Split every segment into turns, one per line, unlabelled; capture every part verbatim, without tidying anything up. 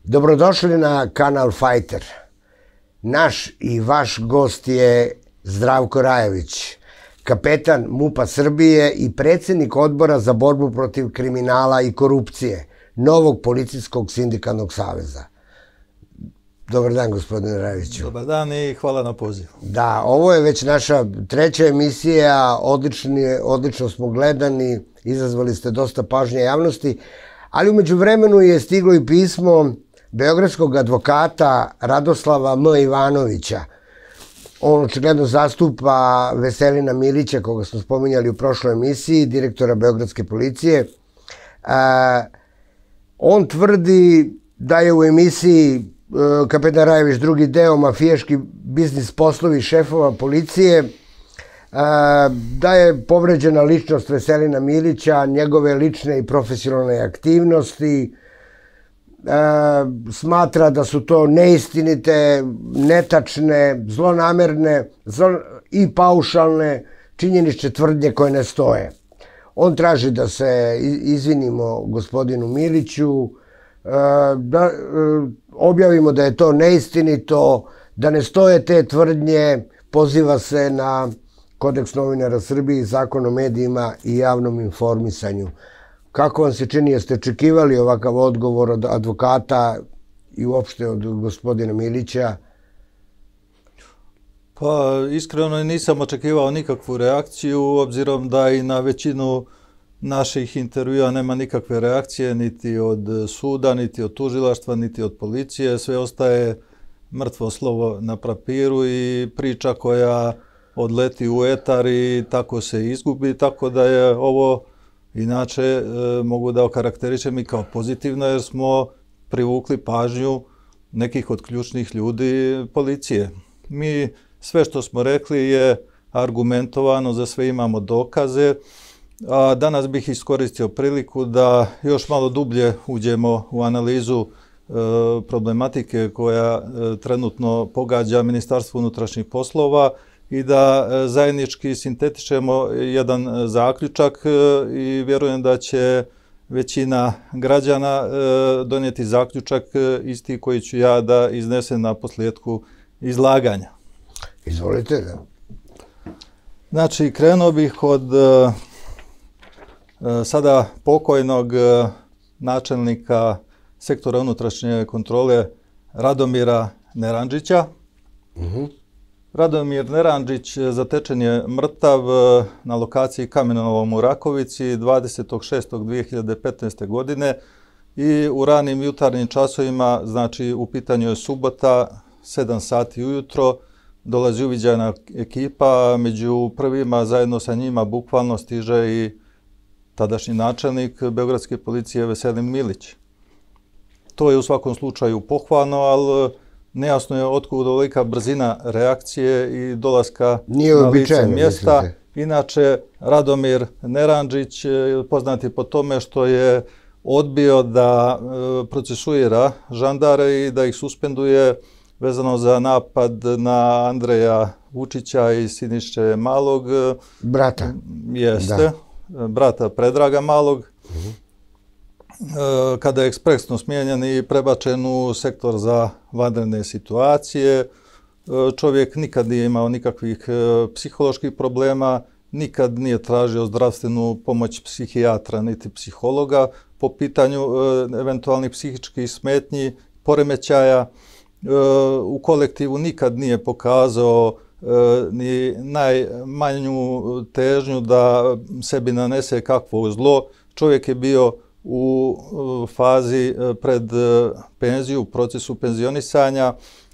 Dobrodošli na kanal Fighter. Naš i vaš gost je Zdravko Rajović, kapetan MUP-a Srbije i predsjednik odbora za borbu protiv kriminala i korupcije Novog policijskog sindikalnog saveza. Dobar dan, gospodine Rajoviću.
Dobar dan i hvala na pozivu.
Da, ovo je već naša treća emisija, odlično smo gledani, izazvali ste dosta pažnje javnosti, ali umeđu vremenu je stiglo i pismo beogradskog advokata Radoslava M. Ivanovića. On očigledno zastupa Veselina Milića, koga smo spominjali u prošloj emisiji, direktora Beogradske policije. On tvrdi da je u emisiji Kapetan Rajović drugi deo mafijaški biznis poslovi šefova policije, da je povređena ličnost Veselina Milića, njegove lične i profesionalne aktivnosti, smatra da su to neistinite, netačne, zlonamerne i paušalne činjenične tvrdnje koje ne stoje. On traži da se izvinimo gospodinu Miliću, da objavimo da je to neistinito, da ne stoje te tvrdnje, poziva se na Kodeks novinara Srbije, Zakon o medijima i javnom informisanju. Kako vam se čini, jeste očekivali ovakav odgovor od advokata i uopšte od gospodina Milića?
Pa iskreno nisam očekivao nikakvu reakciju, obzirom da i na većinu naših intervjua nema nikakve reakcije, niti od suda, niti od tužilaštva, niti od policije. Sve ostaje mrtvo slovo na papiru i priča koja odleti u etar i tako se izgubi, tako da je ovo inače mogu da okarakterišem i kao pozitivno, jer smo privukli pažnju nekih od ključnih ljudi policije. Mi sve što smo rekli je argumentovano, za sve imamo dokaze, a danas bih iskoristio priliku da još malo dublje uđemo u analizu problematike koja trenutno pogađa Ministarstvo unutrašnjih poslova i da zajednički sintetičemo jedan zaključak i vjerujem da će većina građana donijeti zaključak isti koji ću ja da iznesem na posljedku izlaganja.
Izvolite, da.
Znači, krenuo bih od sada pokojnog načelnika sektora unutrašnje kontrole Radomira Nerandžića. Radomir Nerandžić zatečen je mrtav na lokaciji Kamenolovom u Rakovici dvadesetog šestog dve hiljade petnaeste. godine i u ranim jutarnjim časovima, znači u pitanju je subota, sedam sati ujutro, dolazi uviđajna ekipa, među prvima zajedno sa njima bukvalno stiže i tadašnji načelnik Beogradske policije Veselin Milić. To je u svakom slučaju pohvalno, ali nejasno je otkud ovolika brzina reakcije i dolaska na lice mjesta. Inače, Radomir Nerandžić poznat je po tome što je odbio da procesuira žandare i da ih suspenduje vezano za napad na Andreja Vučića i Siniše Malog.
Brata.
Jeste, brata Predraga Malog. Kada je ekspresno smijenjen i prebačen u sektor za vanredne situacije. Čovjek nikad nije imao nikakvih psiholoških problema, nikad nije tražio zdravstvenu pomoć psihijatra niti psihologa po pitanju eventualnih psihičkih smetnji, poremećaja. U kolektivu nikad nije pokazao ni najmanju težnju da sebi nanese kakvo zlo. Čovjek je bio u fazi pred penziju, u procesu penzionisanja.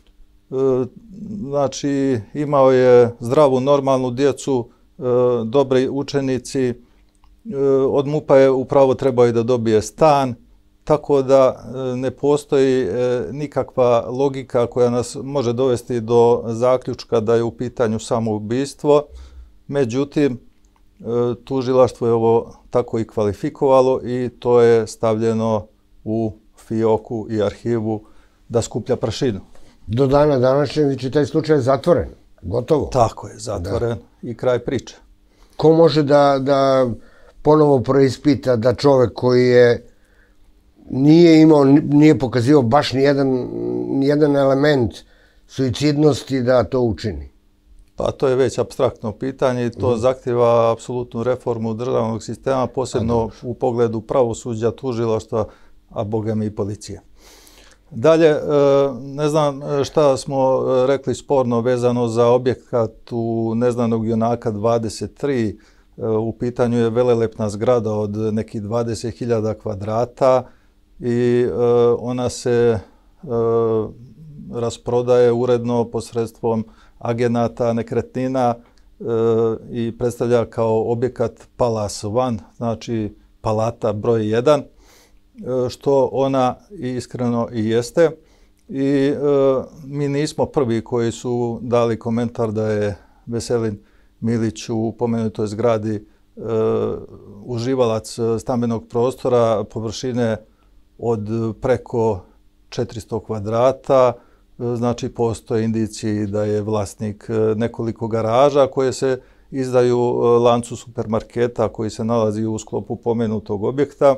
Znači, imao je zdravu, normalnu djecu, dobri učenici. Od MUP-a je upravo trebao i da dobije stan, tako da ne postoji nikakva logika koja nas može dovesti do zaključka da je u pitanju samoubistvo. Međutim, tužilaštvo je ovo tako i kvalifikovalo i to je stavljeno u fioku i arhivu da skuplja prašinu.
Do dana današnjeg je taj slučaj zatvoren, gotovo.
Tako je, zatvoren i kraj priče.
Ko može da ponovo preispita da čovek koji je nije imao, nije pokazivao baš nijedan, nijedan element suicidnosti da to učini.
Pa to je već apstraktno pitanje i to mm. zahtjeva apsolutnu reformu državnog sistema, posebno u pogledu pravosuđa, tužilaštva, a boga mi i policije. Dalje, ne znam šta smo rekli sporno vezano za objekat u Neznanog junaka dvadeset tri. U pitanju je velelepna zgrada od nekih dvadeset hiljada kvadrata i ona se rasprodaje uredno posredstvom agenata nekretnina i predstavlja kao objekat Palace One, znači palata broj jedan, što ona iskreno i jeste. I mi nismo prvi koji su dali komentar da je Veselin Milić u pomenutoj zgradi uživalac stambenog prostora površine od preko četiristo kvadrata. Znači, postoje indicije da je vlasnik nekoliko garaža koje se izdaju lancu supermarketa koji se nalazi u sklopu pomenutog objekta.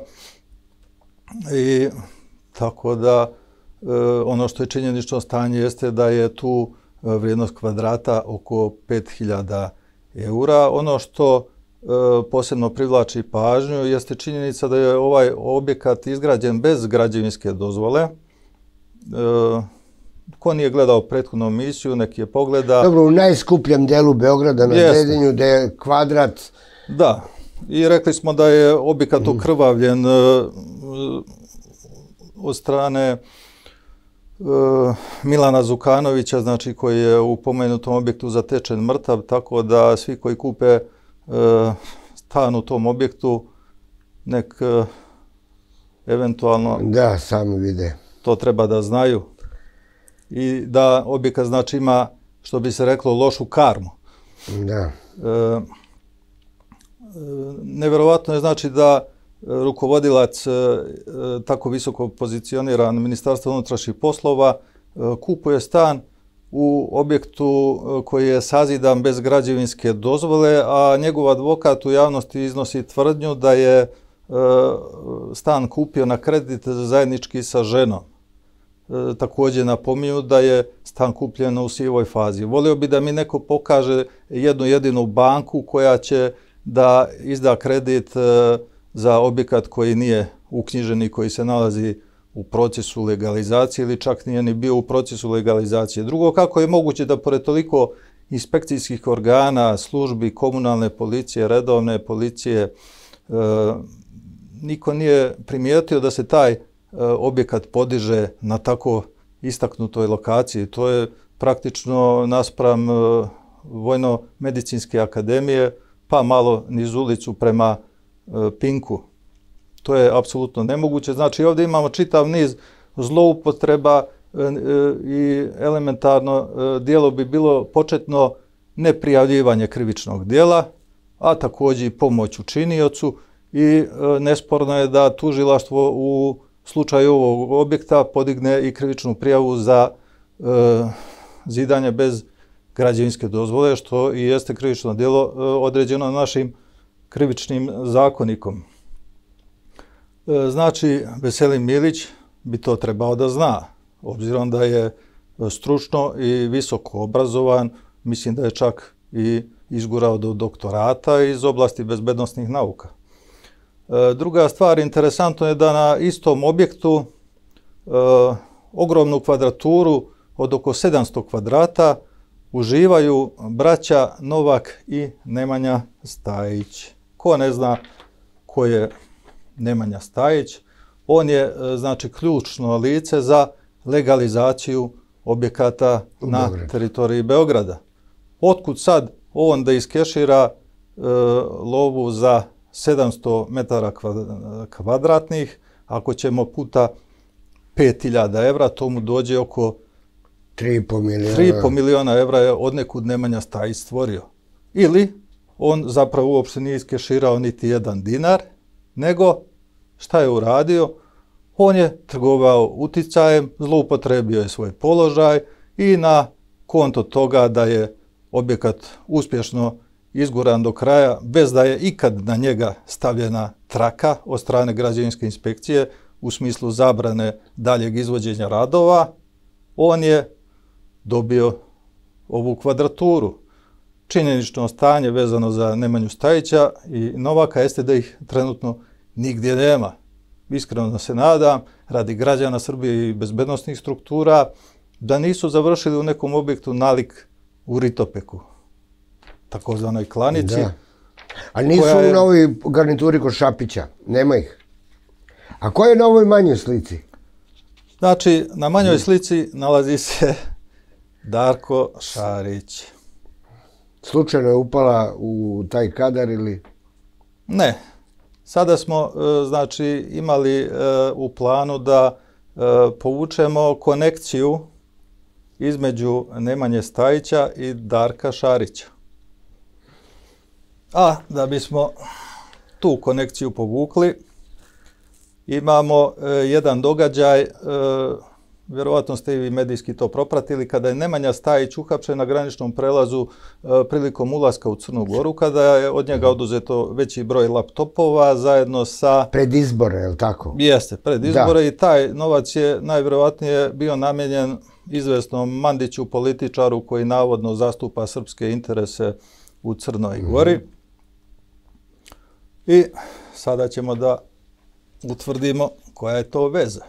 I tako da ono što je činjenično stanje jeste da je tu vrijednost kvadrata oko pet hiljada eura. Ono što posebno privlači pažnju jeste činjenica da je ovaj objekat izgrađen bez građevinske dozvole. Ko nije gledao prethodnu emisiju, neki je pogleda.
Dobro, u najskupljem delu Beograda na Dedinju, gde je kvadrat.
Da, i rekli smo da je objekat okrvavljen od strane Milana Zukanovića, znači koji je u pomenutom objektu zatečen mrtav, tako da svi koji kupe stan u tom objektu nek eventualno
da sami vide.
To treba da znaju. I da objekat znači ima, što bi se reklo, lošu karmu.
Da.
E, neverovatno je znači da rukovodilac e, tako visoko pozicioniran Ministarstva unutrašnjih poslova e, kupuje stan u objektu koji je sazidan bez građevinske dozvole, a njegov advokat u javnosti iznosi tvrdnju da je e, stan kupio na kredit zajednički sa ženom. E, također napominju da je stan kupljen u sivoj fazi. Volio bi da mi neko pokaže jednu jedinu banku koja će da izda kredit e, za objekat koji nije uknjižen i koji se nalazi u procesu legalizacije ili čak nije ni bio u procesu legalizacije. Drugo, kako je moguće da pored toliko inspekcijskih organa, službi, komunalne policije, redovne policije, e, niko nije primijetio da se taj objekat podiže na tako istaknutoj lokaciji. To je praktično naspram Vojno-medicinske akademije, pa malo niz ulicu prema Pinku. To je apsolutno nemoguće. Znači, ovdje imamo čitav niz zloupotreba i elementarno dijelo bi bilo početno neprijavljivanje krivičnog dijela, a također i pomoć učiniocu i nesporno je da tužilaštvo u slučaju ovog objekta podigne i krivičnu prijavu za e, zidanje bez građevinske dozvole, što i jeste krivično djelo e, određeno našim krivičnim zakonikom. E, znači, Veselin Milić bi to trebao da zna, obzirom da je stručno i visoko obrazovan, mislim da je čak i izgurao do doktorata iz oblasti bezbednosnih nauka. Druga stvar, interesantno je da na istom objektu e, ogromnu kvadraturu od oko sedamsto kvadrata uživaju braća Novak i Nemanja Stajić. Ko ne zna ko je Nemanja Stajić, on je znači ključno lice za legalizaciju objekata na teritoriji Beograda. Otkud sad on da iskešira e, lovu za sedamsto metara kvadratnih, ako ćemo puta pet hiljada evra, to mu dođe oko
tri i po miliona.
tri i po miliona evra je odnekud Nemanja Stajić stvorio. Ili on zapravo uopšte nije iskeširao niti jedan dinar, nego šta je uradio? On je trgovao uticajem, zloupotrebio je svoj položaj i na konto toga da je objekat uspješno izguran do kraja, bez da je ikad na njega stavljena traka od strane građevinske inspekcije, u smislu zabrane daljeg izvođenja radova, on je dobio ovu kvadraturu. Činjenično stanje vezano za Nemanju Stajića i Novaka jeste da ih trenutno nigdje nema. Iskreno se nadam, radi građana Srbije i bezbednosnih struktura, da nisu završili u nekom objektu nalik u Ritopeku, takozvanoj klanici.
Da. A nisu je... u novoj garnituri kod Šapića, nema ih. A ko je na ovoj manjoj slici?
Znači, na manjoj slici nalazi se Darko Šarić.
Slučajno je upala u taj kadar ili?
Ne. Sada smo, znači, imali u planu da povučemo konekciju između Nemanje Stajića i Darka Šarića. A da bismo tu konekciju povukli, imamo jedan događaj, vjerovatno ste i vi medijski to propratili, kada je Nemanja Stajić uhapšen na graničnom prelazu prilikom ulaska u Crnu Goru, kada je od njega oduzeto veći broj laptopova zajedno sa...
Pred izbore, je li tako?
Jeste, pred izbore da. I taj novac je najvjerovatnije bio namijenjen izvesnom Mandiću, političaru koji navodno zastupa srpske interese u Crnoj Gori. Mm. I sada ćemo da utvrdimo koja je to veza.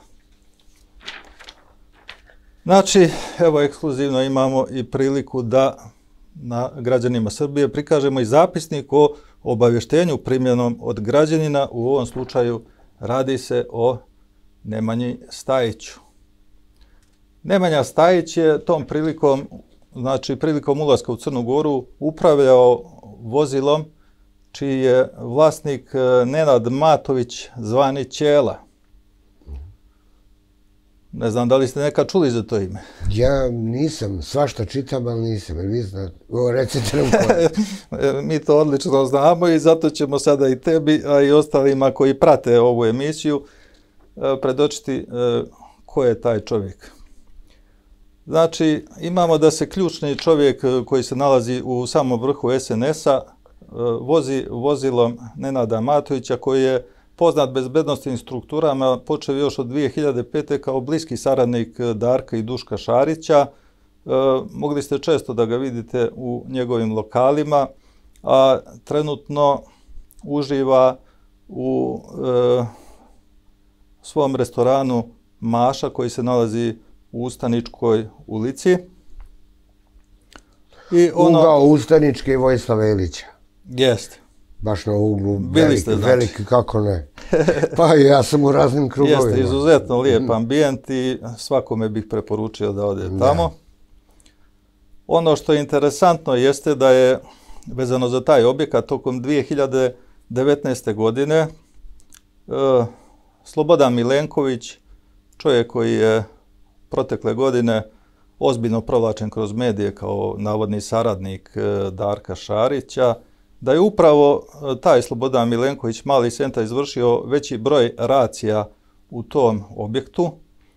Znači, evo ekskluzivno imamo i priliku da na građanima Srbije prikažemo i zapisnik o obavještenju primljenom od građanina. U ovom slučaju radi se o Nemanji Stajiću. Nemanja Stajić je tom prilikom, znači prilikom ulaska u Crnu Goru, upravljao vozilom čiji je vlasnik Nenad Matović, zvani Ćela. Ne znam da li ste nekad čuli za to ime.
Ja nisam, svašta čitam, ali nisam. Jer vi znate, recite nam koje.
Mi to odlično znamo i zato ćemo sada i tebi, a i ostalima koji prate ovu emisiju, predočiti ko je taj čovjek. Znači, imamo da se ključni čovjek koji se nalazi u samom vrhu es en es a vozi vozilom Nenada Matovića, koji je poznat bezbednostnim strukturama, počeo još od dvije hiljade pete. kao bliski saradnik Darka i Duška Šarića. E, mogli ste često da ga vidite u njegovim lokalima, a trenutno uživa u e, svom restoranu Maša, koji se nalazi u Ustaničkoj ulici.
I ono... Ugao Ustaničke i Vojislava Ilića.
Jeste.
Baš na uglu, veliki, ste, znači. veliki, kako ne. Pa ja sam u raznim krugovima.
Jeste, izuzetno lijep ambijent i svakome bih preporučio da ode da. tamo. Ono što je interesantno jeste da je, vezano za taj objekat, tokom dvije hiljade devetnaeste. godine e, Slobodan Milenković, čovjek koji je protekle godine ozbiljno provlačen kroz medije kao navodni saradnik e, Darka Šarića, da je upravo taj Slobodan Milenković, mali Senta, izvršio veći broj racija u tom objektu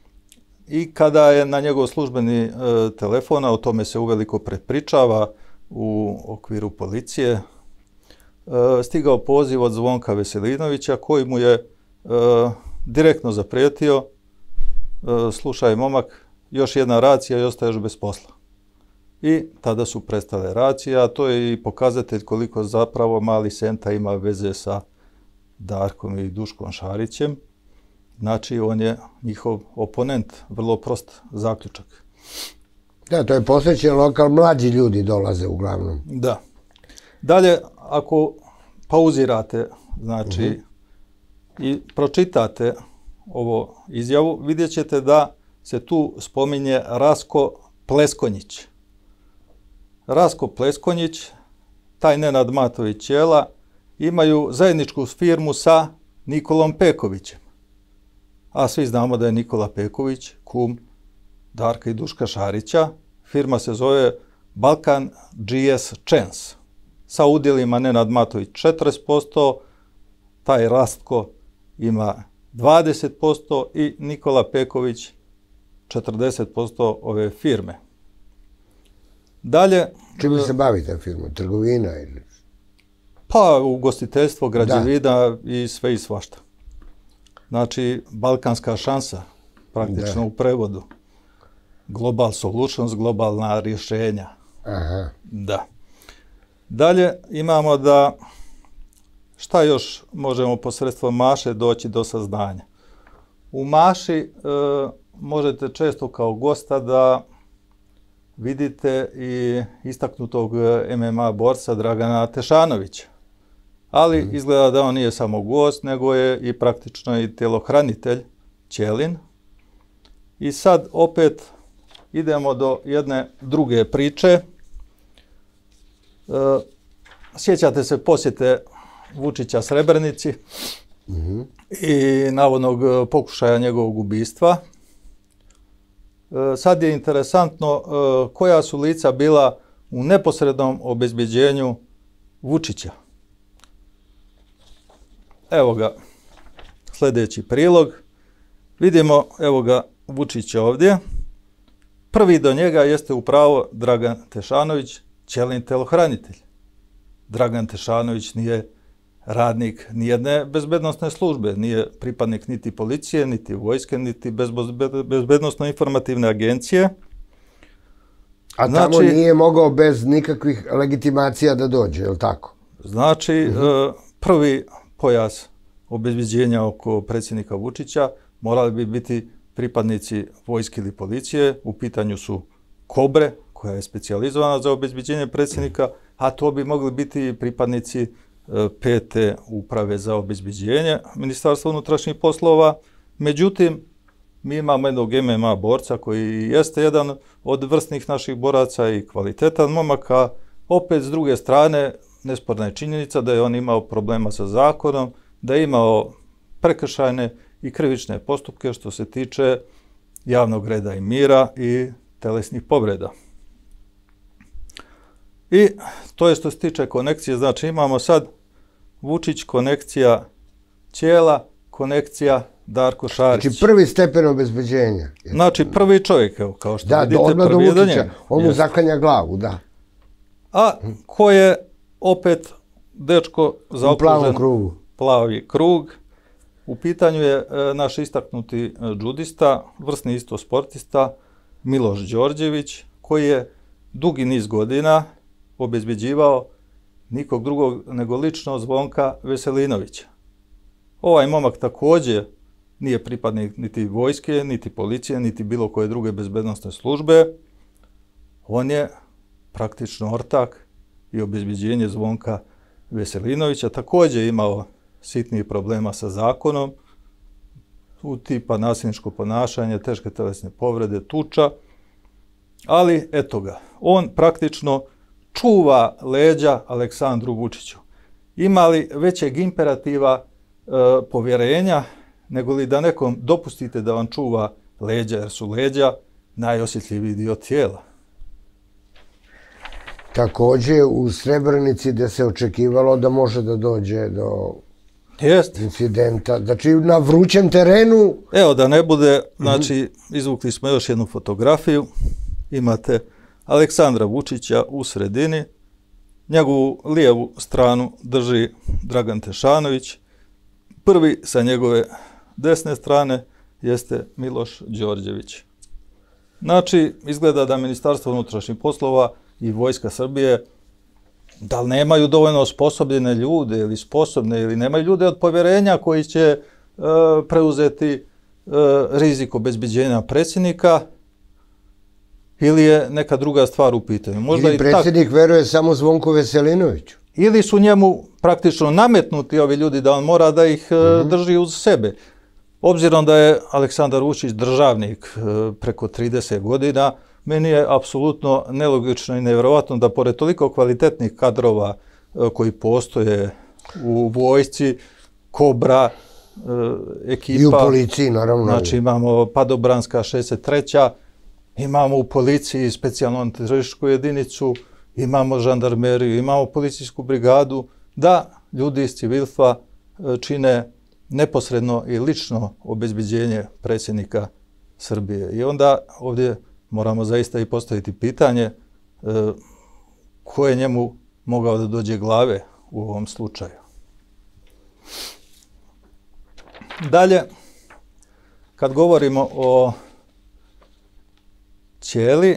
i kada je na njegov službeni e, telefon, o tome se uveliko prepričava u okviru policije, e, stigao poziv od Zvonka Veselinovića koji mu je e, direktno zaprijetio: e, slušaj momak, još jedna racija i ostaješ bez posla. I tada su prestale racije, a to je i pokazatelj koliko zapravo mali Senta ima veze sa Darkom i Duškom Šarićem. Znači, on je njihov oponent, vrlo prost zaključak.
Da, to je posvećen lokal, mlađi ljudi dolaze uglavnom.
Da. Dalje, ako pauzirate, znači, uh-huh. i pročitate ovo izjavu, vidjet ćete da se tu spominje Rasko Pleskonjić. Rasko Pleskonjić, taj Nenad Matović Ćela, imaju zajedničku firmu sa Nikolom Pekovićem. A svi znamo da je Nikola Peković kum Darka i Duška Šarića. Firma se zove Balkan G S Chance. Sa udjelima Nenad Matović četrdeset posto, taj Rastko ima dvadeset posto i Nikola Peković četrdeset posto ove firme. Dalje...
Čime se bavi ta firma? Trgovina ili...
Pa, ugostiteljstvo, građevina da. i sve i svašta. Znači, balkanska šansa, praktično
Da.
u prevodu. Global solutions, globalna rješenja.
Aha.
Da. Dalje imamo da šta još možemo posredstvom Maše doći do saznanja. U Maši e, možete često kao gosta da vidite i istaknutog M M A borca Dragana Tešanovića. Ali mm. izgleda da on nije samo gost, nego je i praktično i tjelohranitelj Ćelin. I sad opet idemo do jedne druge priče. E, sjećate se posjete Vučića Srebrenici mm-hmm. i navodnog pokušaja njegovog ubistva. E, sad je interesantno e, koja su lica bila u neposrednom obezbeđenju Vučića. Evo ga, sljedeći prilog. Vidimo, evo ga, Vučića ovdje. Prvi do njega jeste upravo Dragan Tešanović, Ćelin telohranitelj. Dragan Tešanović nije radnik nijedne bezbednosne službe, nije pripadnik niti policije, niti vojske, niti bezbednosno-informativne agencije.
A tamo znači, nije mogao bez nikakvih legitimacija da dođe, je li tako?
Znači, uh-huh. prvi pojas obezbeđenja oko predsjednika Vučića morali bi biti pripadnici vojske ili policije. U pitanju su Kobre, koja je specijalizovana za obezbeđenje predsjednika, a to bi mogli biti pripadnici pete uprave za obezbeđenje Ministarstva unutrašnjih poslova. Međutim, mi imamo jednog M M A borca koji jeste jedan od vrsnih naših boraca i kvalitetan momak, a opet s druge strane nesporna je činjenica da je on imao problema sa zakonom, da je imao prekršajne i krivične postupke što se tiče javnog reda i mira i telesnih povreda. I to je što se tiče konekcije, znači imamo sad Vučić, konekcija Ćela, konekcija Darko Šarić.
Znači prvi stepen obezbeđenja.
Znači prvi čovjek, evo, kao što
da,
vidite,
do,
prvi je do
njega. On mu zaklanja glavu, da.
A ko je opet dečko zaokružen,
plavom krugu.
Plavi krug. U pitanju je e, naš istaknuti e, džudista, vrsni isto sportista, Miloš Đorđević, koji je dugi niz godina obezbeđivao nikog drugog nego lično Zvonka Veselinovića. Ovaj momak također nije pripadnik niti vojske, niti policije, niti bilo koje druge bezbednosne službe. On je praktično ortak i obezbeđenje Zvonka Veselinovića. Također imao sitnih problema sa zakonom, u tipa nasilničko ponašanje, teške telesne povrede, tuča, ali eto ga, on praktično čuva leđa Aleksandru Vučiću. Ima li većeg imperativa e, povjerenja, nego li da nekom dopustite da vam čuva leđa, jer su leđa najosjetljiviji dio tijela.
Također u Srebrenici gdje se očekivalo da može da dođe do
Jest.
incidenta, znači na vrućem terenu.
Evo da ne bude, znači izvukli smo još jednu fotografiju, imate Aleksandra Vučića u sredini, njegovu lijevu stranu drži Dragan Tešanović, prvi sa njegove desne strane jeste Miloš Đorđević. Znači, izgleda da Ministarstvo unutrašnjih poslova i Vojska Srbije da li nemaju dovoljno osposobljene ljude ili sposobne ili nemaju ljude od povjerenja koji će e, preuzeti e, rizik obezbeđenja predsjednika ili je neka druga stvar u pitanju. Možda
ili
i
predsjednik
tak,
veruje samo Zvonku Veselinoviću.
Ili su njemu praktično nametnuti ovi ljudi da on mora da ih mm-hmm. drži uz sebe. Obzirom da je Aleksandar Vučić državnik e, preko trideset godina, meni je apsolutno nelogično i nevjerovatno da pored toliko kvalitetnih kadrova e, koji postoje u vojsci, Kobra, e, ekipa...
I u policiji, naravno.
Znači imamo Padobranska šezdeset treća, imamo u policiji specijalnu antiterorističku jedinicu, imamo žandarmeriju, imamo policijsku brigadu, da ljudi iz civilstva e, čine neposredno i lično obezbeđenje predsjednika Srbije. I onda ovdje moramo zaista i postaviti pitanje e, ko je njemu mogao da dođe glave u ovom slučaju. Dalje, kad govorimo o ćeli,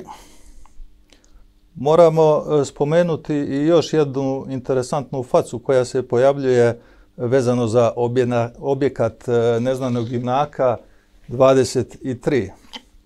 moramo spomenuti i još jednu interesantnu facu koja se pojavljuje vezano za objena, objekat neznanog junaka dvadeset tri. E,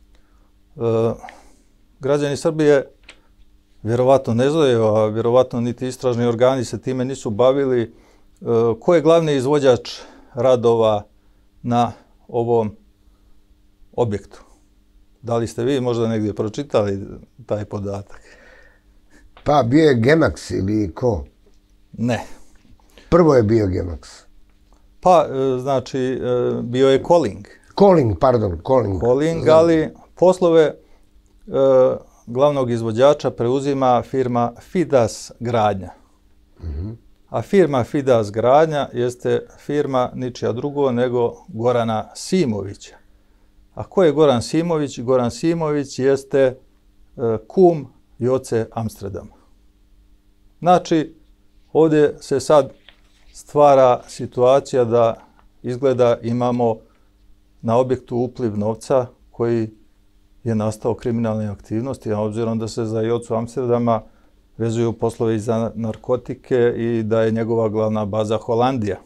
građani Srbije vjerovatno ne znaju, a vjerovatno niti istražni organi se time nisu bavili. E, ko je glavni izvođač radova na ovom objektu? Da li ste vi možda negdje pročitali taj podatak?
Pa bio je Gemax ili ko?
Ne.
Prvo je bio Gemax.
Pa, znači, bio je Colling.
Colling, pardon, Colling.
Colling, ali poslove e, glavnog izvođača preuzima firma Fidas Gradnja. Mm-hmm. A firma Fidas Gradnja jeste firma ničija drugo nego Gorana Simovića. A ko je Goran Simović? Goran Simović jeste e, kum Joce Amsterdama. Znači, ovdje se sad stvara situacija da izgleda imamo na objektu upliv novca koji je nastao kriminalne aktivnosti, a obzirom da se za Jocu Amsterdama vezuju poslovi za narkotike i da je njegova glavna baza Holandija.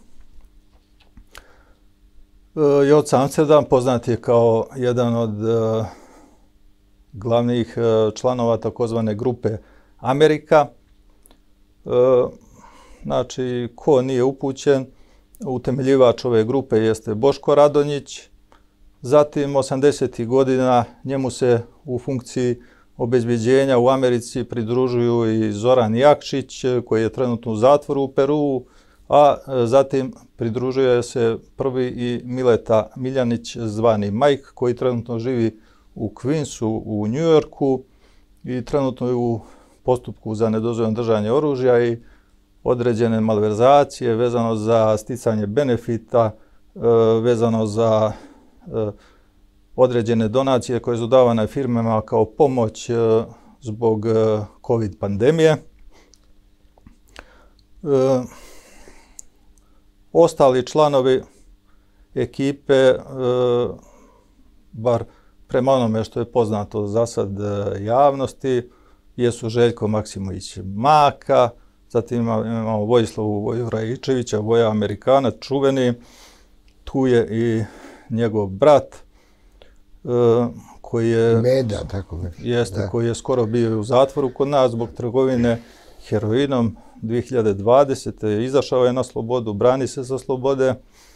Joca Amsterdam poznat je kao jedan od uh, glavnih uh, članova takozvane grupe Amerika. Uh, znači, ko nije upućen, utemeljivač ove grupe jeste Boško Radonjić. Zatim, osamdesetih godina njemu se u funkciji obezbeđenja u Americi pridružuju i Zoran Jakšić, koji je trenutno u zatvoru u Peruu, a zatim pridružuje se prvi i Mileta Miljanić, zvani Mike, koji trenutno živi u Queensu u New Yorku i trenutno je u postupku za nedozvoljeno držanje oružja i određene malverzacije vezano za sticanje benefita, vezano za određene donacije koje su davane firmama kao pomoć zbog COVID pandemije. Ostali članovi ekipe, bar prema onome što je poznato za sad javnosti, jesu Željko Maksimović Maka, zatim imamo Vojislavu Voju Rajičevića, Voja Amerikanac, čuveni, tu je i njegov brat, koji je,
Meda, tako
jeste, da. koji je skoro bio u zatvoru kod nas zbog trgovine heroinom. dvije hiljade dvadesete. izašao je na slobodu, brani se za slobode.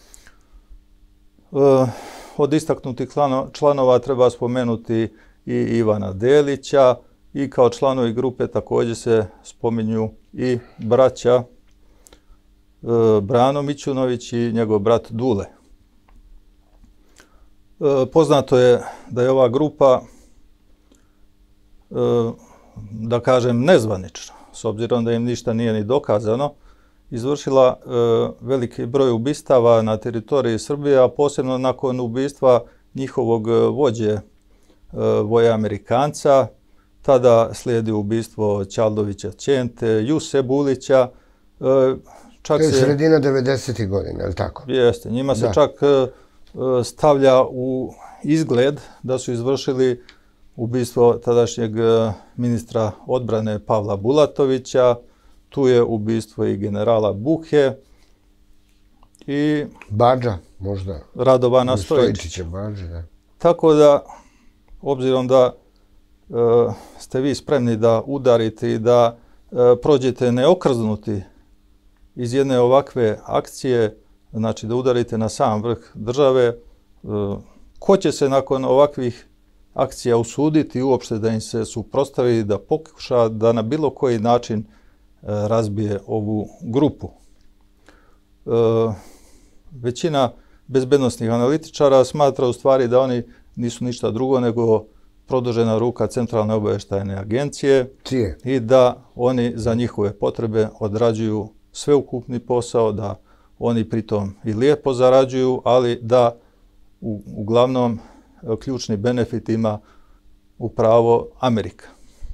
Od istaknutih članova treba spomenuti i Ivana Delića i kao članovi grupe također se spominju i braća Brano Mićunović i njegov brat Dule. Poznato je da je ova grupa, da kažem, nezvanična, s obzirom da im ništa nije ni dokazano, izvršila veliki broj ubistava na teritoriji Srbije, a posebno nakon ubistva njihovog vođe Voja Amerikanca. Tada slijedi ubistvo Čaldovića Ćente, Juse Bulića.
Čak to je se, sredina devedesetih godina, je li tako?
Jeste, njima se da. čak stavlja u izgled da su izvršili ubistvo tadašnjeg ministra odbrane Pavla Bulatovića, tu je ubistvo i generala Buhe i
Badža, možda.
Radovana Stojičića.
Badža, da.
Tako da, obzirom da e, ste vi spremni da udarite i da e, prođete neokrznuti iz jedne ovakve akcije, znači da udarite na sam vrh države, e, ko će se nakon ovakvih akcija usuditi uopšte da im se suprotstavi, da pokuša da na bilo koji način e, razbije ovu grupu. E, većina bezbednosnih analitičara smatra u stvari da oni nisu ništa drugo nego produžena ruka Centralne obavještajne agencije
Čije?
I da oni za njihove potrebe odrađuju sveukupni posao, da oni pritom i lijepo zarađuju, ali da u, uglavnom ključni benefit ima upravo Amerika.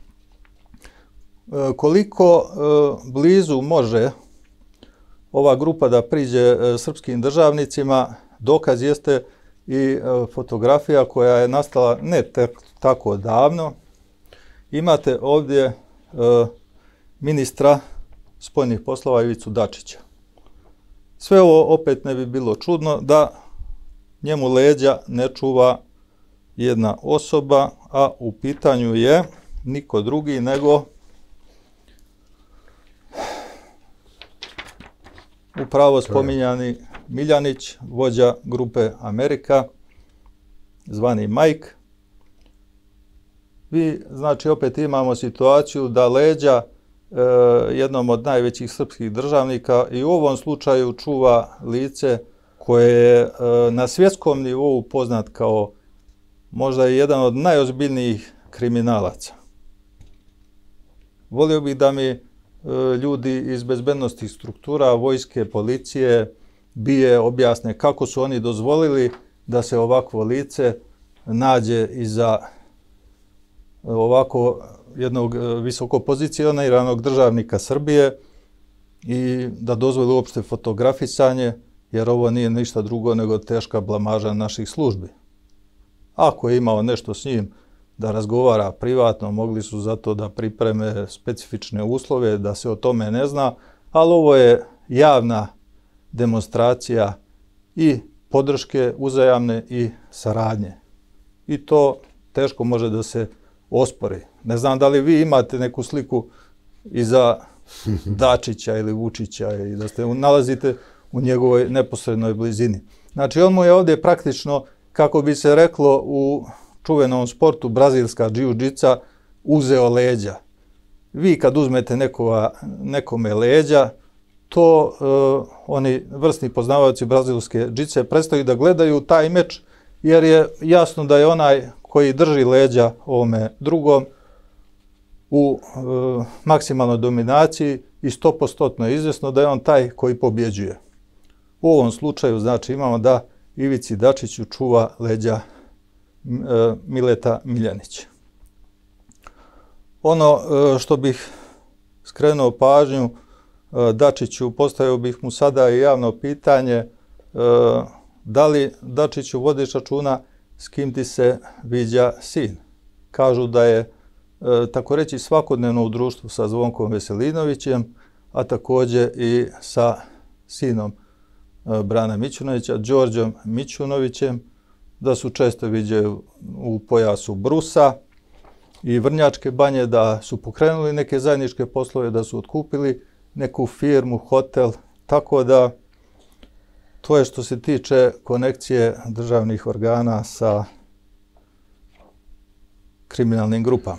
E, koliko e, blizu može ova grupa da priđe e, srpskim državnicima, dokaz jeste i e, fotografija koja je nastala ne tek, tako davno. Imate ovdje e, ministra spoljnih poslova Ivicu Dačića. Sve ovo opet ne bi bilo čudno da njemu leđa ne čuva jedna osoba, a u pitanju je niko drugi nego upravo spominjani Miljanić, vođa grupe Amerika, zvani Mike. Vi, znači, opet imamo situaciju da leđa e, jednom od najvećih srpskih državnika i u ovom slučaju čuva lice koje je e, na svjetskom nivou poznat kao možda i jedan od najozbiljnijih kriminalaca. Volio bih da mi e, ljudi iz bezbednostnih struktura, vojske, policije, bije objasne kako su oni dozvolili da se ovakvo lice nađe iza ovako jednog visoko pozicioniranog državnika Srbije i da dozvoli uopšte fotografisanje, jer ovo nije ništa drugo nego teška blamaža naših službi. Ako je imao nešto s njim da razgovara privatno, mogli su zato da pripreme specifične uslove, da se o tome ne zna, ali ovo je javna demonstracija i podrške uzajamne i saradnje. I to teško može da se ospori. Ne znam da li vi imate neku sliku iza Dačića ili Vučića i da ste nalazite u njegovoj neposrednoj blizini. Znači, on mu je ovdje praktično, kako bi se reklo u čuvenom sportu, brazilska džiu-džica, uzeo leđa. Vi kad uzmete nekova, nekome leđa, to uh, oni vrsni poznavaoci brazilske džice prestaju da gledaju taj meč, jer je jasno da je onaj koji drži leđa ovome drugom u uh, maksimalnoj dominaciji i sto posto izvjesno da je on taj koji pobjeđuje. U ovom slučaju, znači, imamo da Ivici Dačiću čuva leđa uh, Mileta Miljanića. Ono uh, što bih skrenuo pažnju Dačiću, postavio bih mu sada i javno pitanje, da li, Dačiću, vodiš računa s kim ti se viđa sin? Kažu da je, tako reći, svakodnevno u društvu sa Zvonkom Veselinovićem, a također i sa sinom Brana Mićunovića, Đorđom Mićunovićem, da su često viđaju u pojasu Brusa i Vrnjačke banje, da su pokrenuli neke zajedničke poslove, da su otkupili neku firmu, hotel, tako da to je što se tiče konekcije državnih organa sa kriminalnim grupama.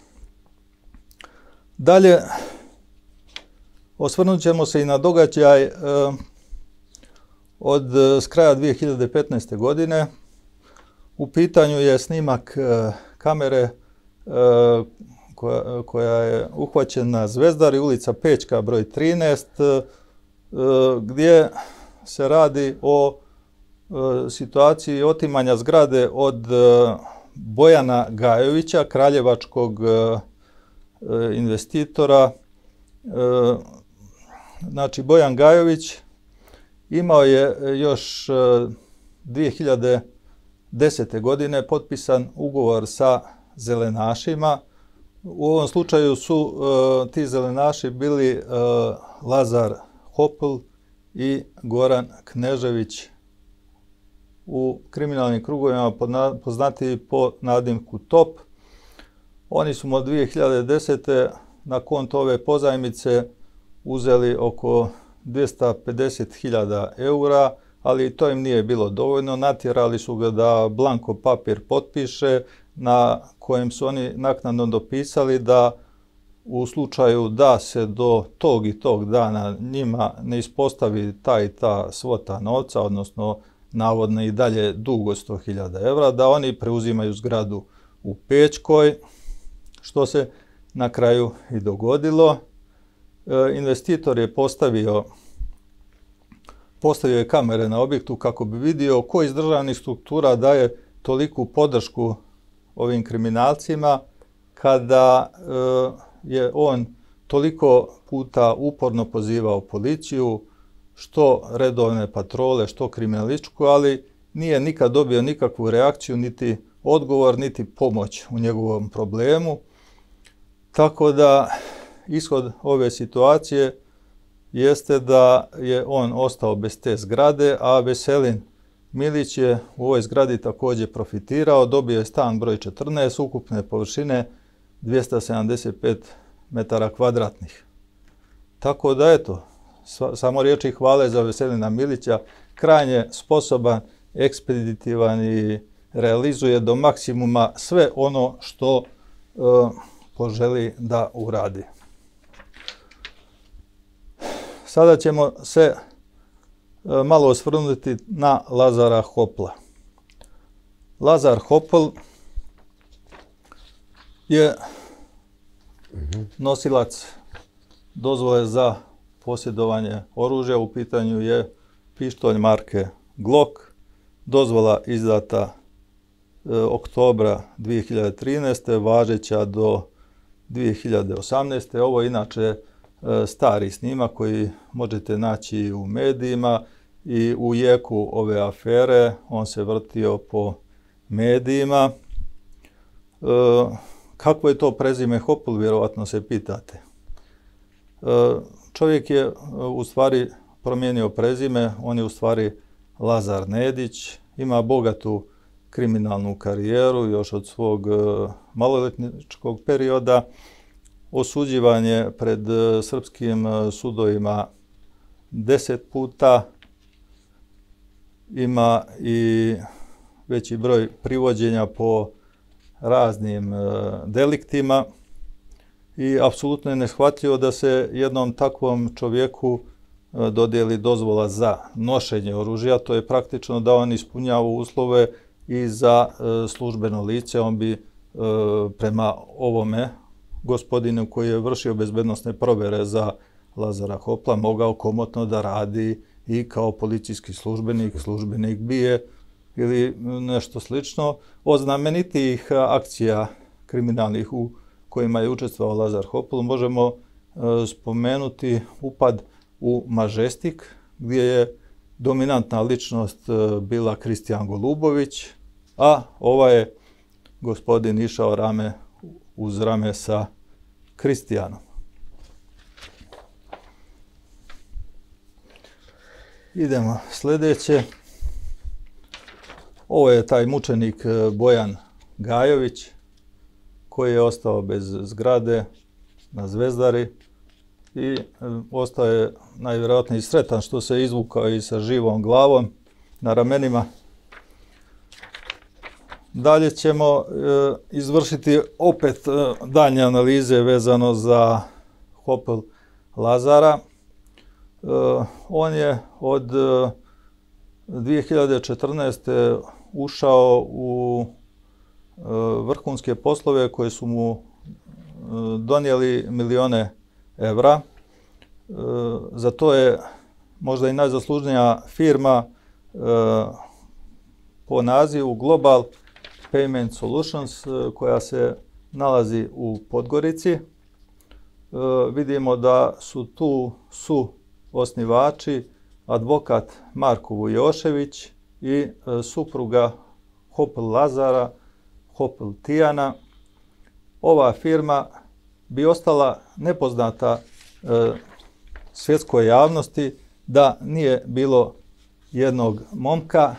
Dalje, osvrnut ćemo se i na događaj eh, od s kraja dvije hiljade petnaeste. godine. U pitanju je snimak eh, kamere eh, Koja, koja je uhvaćena Zvezdari, ulica Pećka, broj trinaest, gdje se radi o situaciji otimanja zgrade od Bojana Gajovića, kraljevačkog investitora. Znači, Bojan Gajović imao je još dvije hiljade desete. godine potpisan ugovor sa zelenašima. U ovom slučaju su uh, ti zelenaši bili uh, Lazar Hopl i Goran Knežević, u kriminalnim krugovima poznatiji po nadimku Top. Oni su od dvije hiljade desete. na konto ove pozajmice uzeli oko dvjesto pedeset hiljada eura, ali to im nije bilo dovoljno. Natjerali su ga da blanko papir potpiše, na kojem su oni naknadno dopisali da u slučaju da se do tog i tog dana njima ne ispostavi ta i ta svota novca, odnosno navodno i dalje dug od sto hiljada evra, da oni preuzimaju zgradu u Pećkoj, što se na kraju i dogodilo. E, investitor je postavio, postavio je kamere na objektu kako bi vidio ko iz državnih struktura daje toliku podršku ovim kriminalcima, kada e, je on toliko puta uporno pozivao policiju, što redovne patrole, što kriminalističku, ali nije nikad dobio nikakvu reakciju, niti odgovor, niti pomoć u njegovom problemu. Tako da ishod ove situacije jeste da je on ostao bez te zgrade, a Veselin Milić je u ovoj zgradi također profitirao, dobio je stan broj četrnaest, ukupne površine dvjesto sedamdeset pet metara kvadratnih. Tako da eto, samo riječi hvale za Veselina Milića, krajnje sposoban, ekspeditivan i realizuje do maksimuma sve ono što e, poželi da uradi. Sada ćemo se e, malo osvrnuti na Lazara Hopla. Lazar Hopl je nosilac dozvole za posjedovanje oružja. U pitanju je pištolj marke Glock. Dozvola izdata e, oktobra dvije hiljade trinaeste. važeća do dvije hiljade osamnaeste. Ovo je inače e, stari snimak koji možete naći u medijima i u jeku ove afere on se vrtio po medijima. E, kako je to prezime Hopl, vjerovatno se pitate. E, čovjek je u stvari promijenio prezime, on je u stvari Lazar Nedić, ima bogatu kriminalnu karijeru još od svog maloljetničkog perioda. Osuđivan je pred srpskim sudovima deset puta, ima i veći broj privođenja po raznim deliktima i apsolutno je neshvatljivo da se jednom takvom čovjeku dodijeli dozvola za nošenje oružja. To je praktično da on ispunjava uslove i za e, službeno lice. On bi e, prema ovome gospodinu koji je vršio bezbednosne provjere za Lazara Hopla mogao komotno da radi i kao policijski službenik, službenik B I E ili nešto slično. Od znamenitijih akcija kriminalnih u kojima je učestvovao Lazar Hopl možemo e, spomenuti upad u Mažestik, gdje je dominantna ličnost bila Kristijan Golubović, a ovaj je gospodin išao rame uz rame sa Kristijanom. Idemo sljedeće. Ovo je taj mučenik Bojan Gajović, koji je ostao bez zgrade na Zvezdari i ostao je najvjerojatnije sretan što se izvukao i sa živom glavom na ramenima. Dalje ćemo e, izvršiti opet e, daljnje analize vezano za Hopl Lazara. E, on je od e, dvije hiljade četrnaeste. ušao u e, vrhunske poslove koje su mu e, donijeli milione evra. E, za to je možda i najzaslužnija firma e, po nazivu Global Payment Solutions, e, koja se nalazi u Podgorici. E, vidimo da su tu su osnivači advokat Marko Vujošević i e, supruga Hopl Lazara, Hopl Tijana. Ova firma bi ostala nepoznata e, svjetskoj javnosti da nije bilo jednog momka,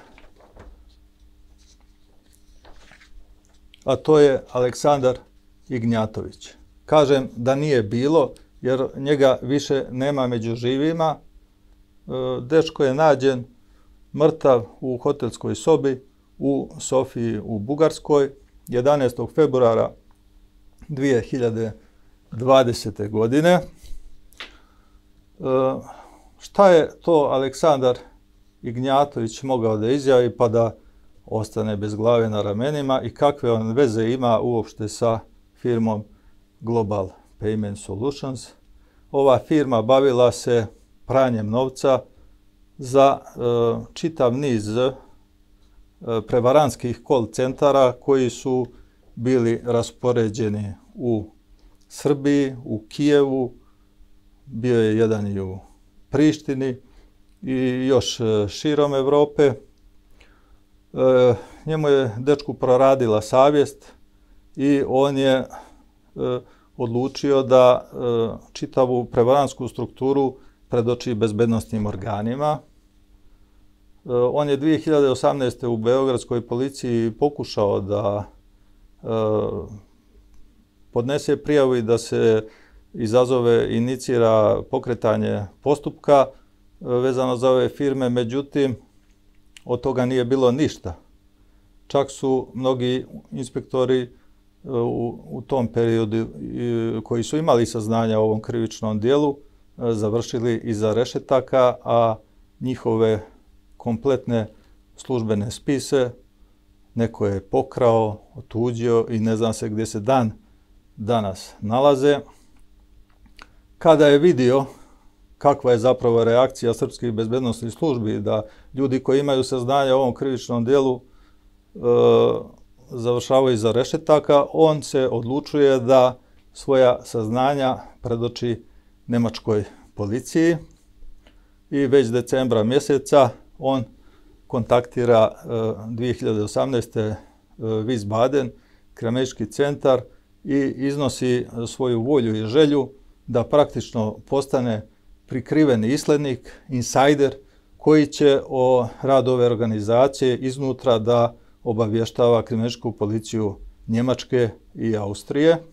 a to je Aleksandar Ignjatović. Kažem da nije bilo, jer njega više nema među živima. E, dečko je nađen mrtav u hotelskoj sobi u Sofiji u Bugarskoj jedanaestog februara dvije hiljade dvadesete. godine. E, šta je to Aleksandar Ignjatović mogao da izjavi pa da ostane bez glave na ramenima i kakve on veze ima uopšte sa firmom Global Payment Solutions? Ova firma bavila se pranjem novca za e, čitav niz e, prevarantskih call centara koji su bili raspoređeni u Srbiji, u Kijevu, bio je jedan i u Prištini i još širom Evrope. E, njemu je dečku proradila savjest i on je e, odlučio da e, čitavu prevarantsku strukturu predoči bezbednostnim organima. E, on je dvije hiljade osamnaeste. u beogradskoj policiji pokušao da e, podnese prijavu i da se izazove, inicira pokretanje postupka vezano za ove firme, međutim, od toga nije bilo ništa. Čak su mnogi inspektori u, u tom periodu koji su imali saznanja o ovom krivičnom dijelu završili iza rešetaka, a njihove kompletne službene spise neko je pokrao, otuđio i ne zna se gdje se dan danas nalaze. Kada je vidio kakva je zapravo reakcija srpskih bezbednosnih službi, da ljudi koji imaju saznanja o ovom krivičnom dijelu e, završavaju iza rešetaka, on se odlučuje da svoja saznanja predoči nemačkoj policiji i već decembra mjeseca on kontaktira e, dvije hiljade osamnaeste. E, Wiesbaden, kriminalistički centar, i iznosi svoju volju i želju da praktično postane prikriveni islednik, insajder, koji će o radu ove organizacije iznutra da obavještava kriminalističku policiju Njemačke i Austrije. E,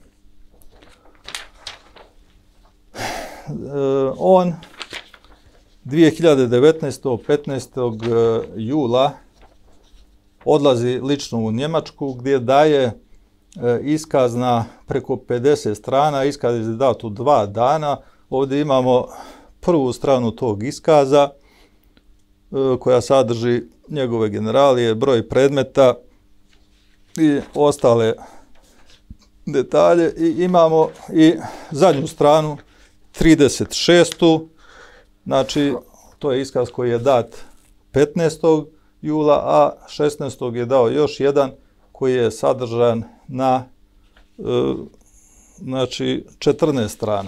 on dvije hiljade devetnaeste. petnaestog jula odlazi lično u Njemačku, gdje daje e, iskaz na preko pedeset strana. Iskaz je dat u dva dana. Ovdje imamo prvu stranu tog iskaza e, koja sadrži njegove generalije, broj predmeta i ostale detalje. I imamo i zadnju stranu, trideset šestu. Znači, to je iskaz koji je dat petnaestog jula, a šesnaestog je dao još jedan koji je sadržan na e, znači četrnaest strana.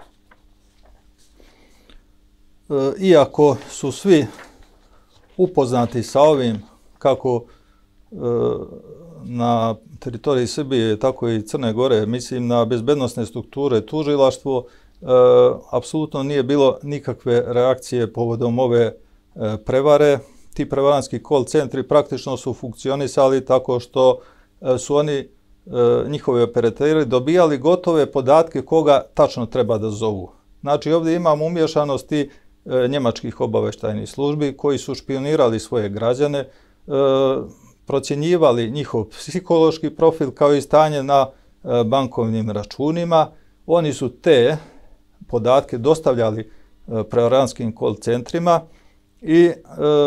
E, iako su svi upoznati sa ovim, kako e, na teritoriji Srbije, tako i Crne Gore, mislim na bezbednosne strukture, tužilaštvo, e, apsolutno nije bilo nikakve reakcije povodom ove e, prevare. Ti prevarantski call centri praktično su funkcionisali tako što e, su oni, e, njihovi operateri, dobijali gotove podatke koga tačno treba da zovu. Znači, ovdje imamo umješanosti e, njemačkih obaveštajnih službi koji su špionirali svoje građane, e, procjenjivali njihov psihološki profil kao i stanje na e, bankovnim računima. Oni su te podatke dostavljali e, prevarantskim call centrima i e,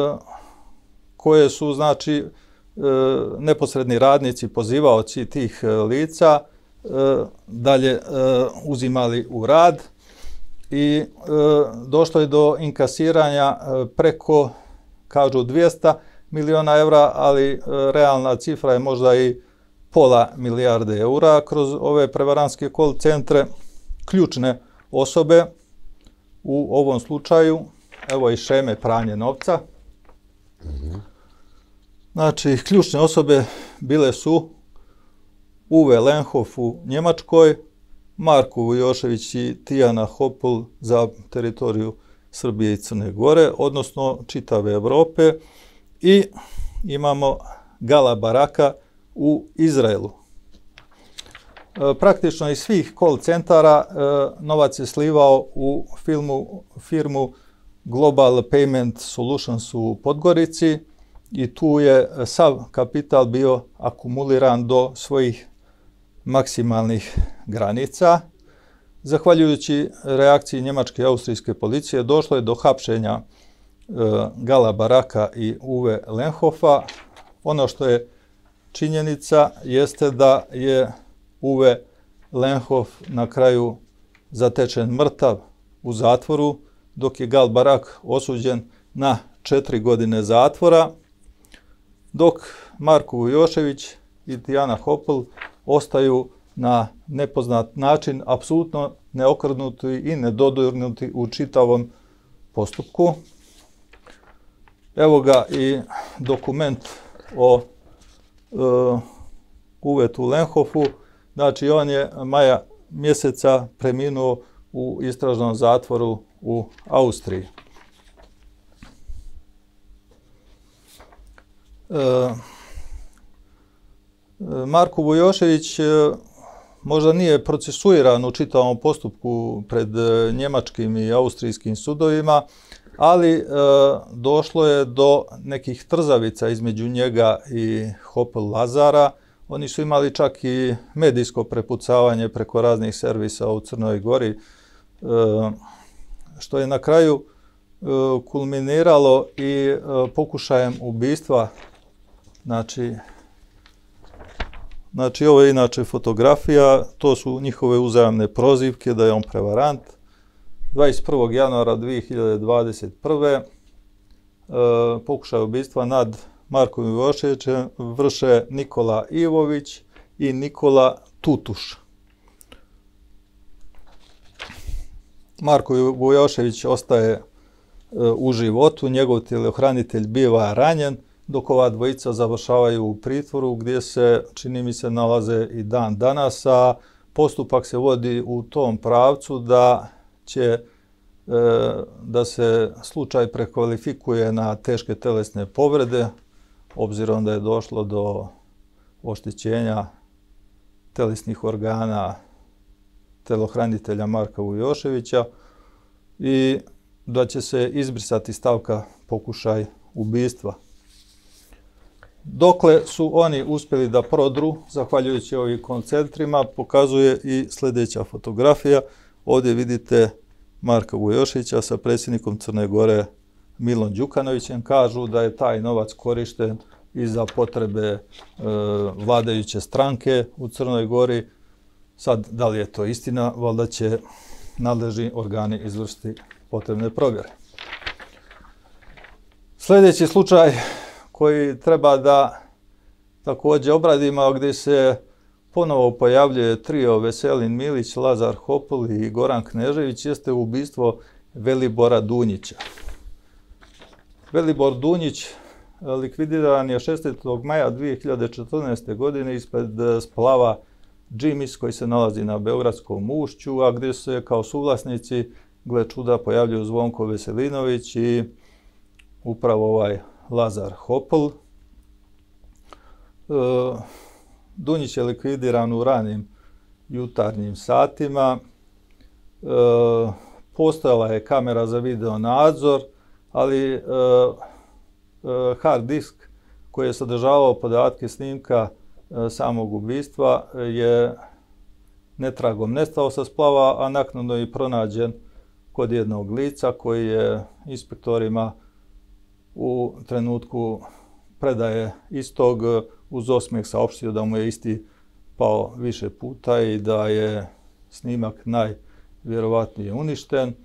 koje su, znači, e, neposredni radnici, pozivaoci tih e, lica e, dalje e, uzimali u rad i e, došlo je do inkasiranja e, preko, kažu, dvjesto miliona evra, ali e, realna cifra je možda i pola milijarde eura kroz ove prevarantske call centre. Ključne osobe u ovom slučaju, evo i šeme pranje novca. Mm-hmm. Znači, ključne osobe bile su Uwe Lenhof u Njemačkoj, Marko Vujošević i Tijana Hopl za teritoriju Srbije i Crne Gore, odnosno čitave Evrope, i imamo Gala Baraka u Izraelu. E, praktično iz svih call centara e, novac je slivao u filmu, firmu Global Payment Solutions u Podgorici i tu je sav kapital bio akumuliran do svojih maksimalnih granica. Zahvaljujući reakciji njemačke i austrijske policije došlo je do hapšenja e, Gala Baraka i Uwe Lenhofa. Ono što je činjenica jeste da je Uwe Lenhof na kraju zatečen mrtav u zatvoru, dok je Gal Barak osuđen na četiri godine zatvora, dok Marko Vujošević i Tijana Hopl ostaju na nepoznat način apsolutno neokrnuti i nedodirnuti u čitavom postupku. Evo ga i dokument o uh, Uvetu Lenhofu. Znači, on je maja mjeseca preminuo u istražnom zatvoru u Austriji. Uh, Marko Vujošević uh, možda nije procesuiran u čitavom postupku pred njemačkim i austrijskim sudovima, ali e, došlo je do nekih trzavica između njega i Hopl Lazara. Oni su imali čak i medijsko prepucavanje preko raznih servisa u Crnoj Gori, e, što je na kraju e, kulminiralo i e, pokušajem ubistva. Znači, Znači, ovo je inače fotografija, to su njihove uzajamne prozivke da je on prevarant. dvadeset prvog januara dvije hiljade dvadeset prve. E, pokušaj ubistva nad Markom Vujoševićem vrše Nikola Ivović i Nikola Tutuš. Marko Vujošević ostaje e, u životu, njegov tjelohranitelj biva ranjen, dok ova dvojica završavaju u pritvoru gdje se, čini mi se, nalaze i dan danas, a postupak se vodi u tom pravcu da će e, da se slučaj prekvalifikuje na teške telesne povrede, obzirom da je došlo do oštećenja telesnih organa telohranitelja Marka Vujoševića i da će se izbrisati stavka pokušaj ubistva. Dokle su oni uspjeli da prodru, zahvaljujući ovim koncentrima, pokazuje i sljedeća fotografija. Ovdje vidite Marka Vujoševića sa predsjednikom Crne Gore Milom Đukanovićem. Kažu da je taj novac korišten i za potrebe e, vladajuće stranke u Crnoj Gori. Sad, da li je to istina, valjda će nadležni organi izvršiti potrebne provjere. Sljedeći slučaj koji treba da također obradimo, gdje se ponovo pojavljuje trio Veselin Milić, Lazar Hopl i Goran Knežević, jeste ubistvo Velibora Dunjića. Velibor Dunjić likvidiran je šesnaestog maja dvije hiljade četrnaeste. godine ispred splava Džimis koji se nalazi na Beogradskom ušću, a gdje se kao suvlasnici, gle čuda, pojavljuju Zvonko Veselinović i upravo ovaj Lazar Hopl. E, Dunjić je likvidiran u ranim jutarnjim satima. E, postojala je kamera za video nadzor, ali e, e, hard disk koji je sadržavao podatke snimka e, samog ubistva je netragom nestao sa splava, a naknadno je pronađen kod jednog lica koji je inspektorima u trenutku predaje istog uz osmijeh saopštio da mu je isti pao više puta i da je snimak najvjerovatnije uništen. E,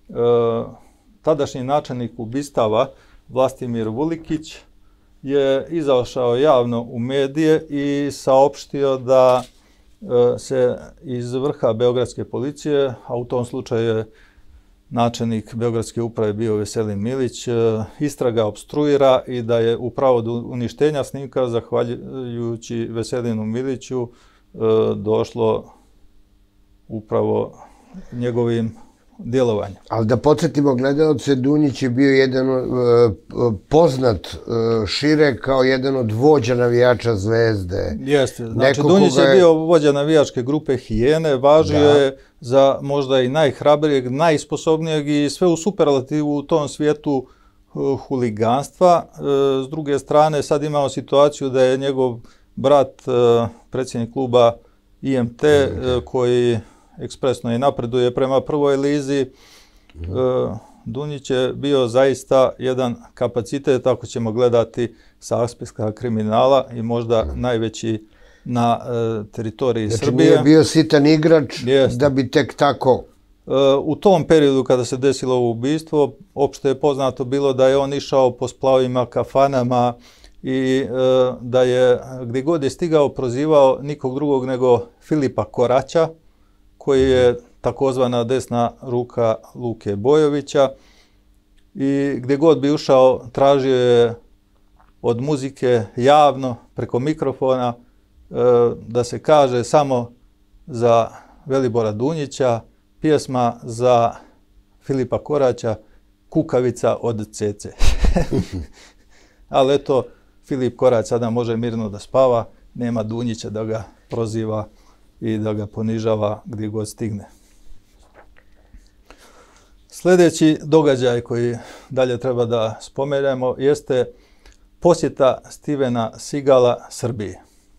tadašnji načelnik ubistava Vlastimir Vulikić je izašao javno u medije i saopštio da e, se iz vrha Beogradske policije, a u tom slučaju je načelnik Beogradske uprave bio Veselin Milić, istraga opstruira i da je upravo do uništenja snimka, zahvaljujući Veselinu Miliću, došlo upravo njegovim djelovanjem.
Ali da podsjetimo gledalce, Dunjić je bio jedan poznat šire kao jedan od vođa navijača Zvezde.
Jeste, znači Dunjić je bio vođa navijačke grupe Hijene, važio je za možda i najhrabrijeg, najsposobnijeg i sve u superlativu u tom svijetu huliganstva. S druge strane, sad imamo situaciju da je njegov brat, predsjednik kluba I M T, koji ekspresno i napreduje prema prvoj lizi. Dunjić je bio zaista jedan kapacitet, ako ćemo gledati sa aspekta kriminala, i možda najveći na e, teritoriji
znači,
Srbije.
Znači nije bio sitan igrač Jest. da bi tek tako...
E, u tom periodu kada se desilo ovo ubistvo, opšte je poznato bilo da je on išao po splavima, kafanama i e, da je gdje god je stigao prozivao nikog drugog nego Filipa Koraća, koji je takozvana desna ruka Luke Bojovića, i gdje god bi ušao tražio je od muzike javno, preko mikrofona, da se kaže samo za Velibora Dunjića, pjesma za Filipa Koraća, Kukavica od Cece. Ali eto, Filip Korać sada može mirno da spava, nema Dunjića da ga proziva i da ga ponižava gdje god stigne. Sljedeći događaj koji dalje treba da spomenemo jeste posjeta Stevena Seagala Srbiji.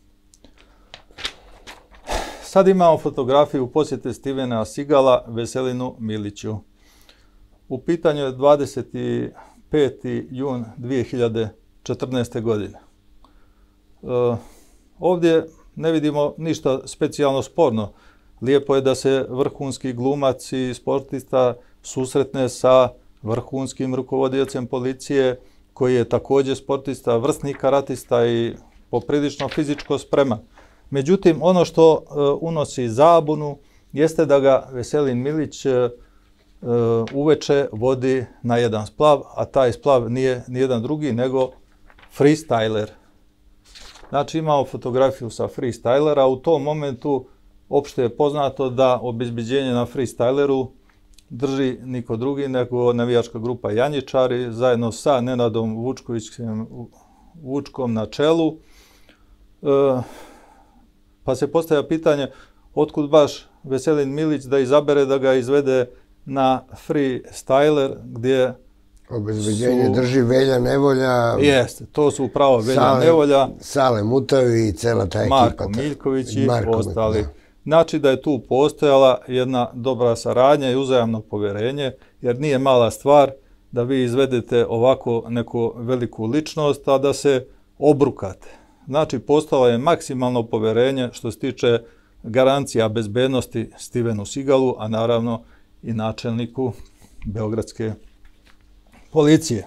Sad imamo fotografiju posjete Stevena Seagala Veselinu Miliću. U pitanju je dvadeset peti jun dvije hiljade četrnaeste. godine. E, ovdje ne vidimo ništa specijalno sporno. Lijepo je da se vrhunski glumac i sportista susretne sa vrhunskim rukovodiocem policije, koji je također sportista, vrsni karatista i poprilično fizičko spreman. Međutim, ono što e, unosi zabunu jeste da ga Veselin Milić e, uveče vodi na jedan splav, a taj splav nije nijedan drugi nego freestyler. Znači imamo fotografiju sa freestylera, u tom momentu opšte je poznato da obezbeđenje na freestyleru drži niko drugi nego navijačka grupa Janjičari zajedno sa Nenadom Vučkovićem Vučkom na čelu. E, pa se postavlja pitanje otkud baš Veselin Milić da izabere da ga izvede na freestyler gdje
obezbeđenje
su,
drži Velja Nevolja.
Jeste, to su upravo Velja
Sale,
Nevolja,
Sale Mutavi i cela ta ekipa.
Marko Miljković i
Marko
ostali.
Da.
Znači da je tu postojala jedna dobra saradnja i uzajamno povjerenje, jer nije mala stvar da vi izvedete ovako neku veliku ličnost, a da se obrukate. Znači postojalo je maksimalno povjerenje što se tiče garancija bezbednosti Stevenu Seagalu, a naravno i načelniku Beogradske policije.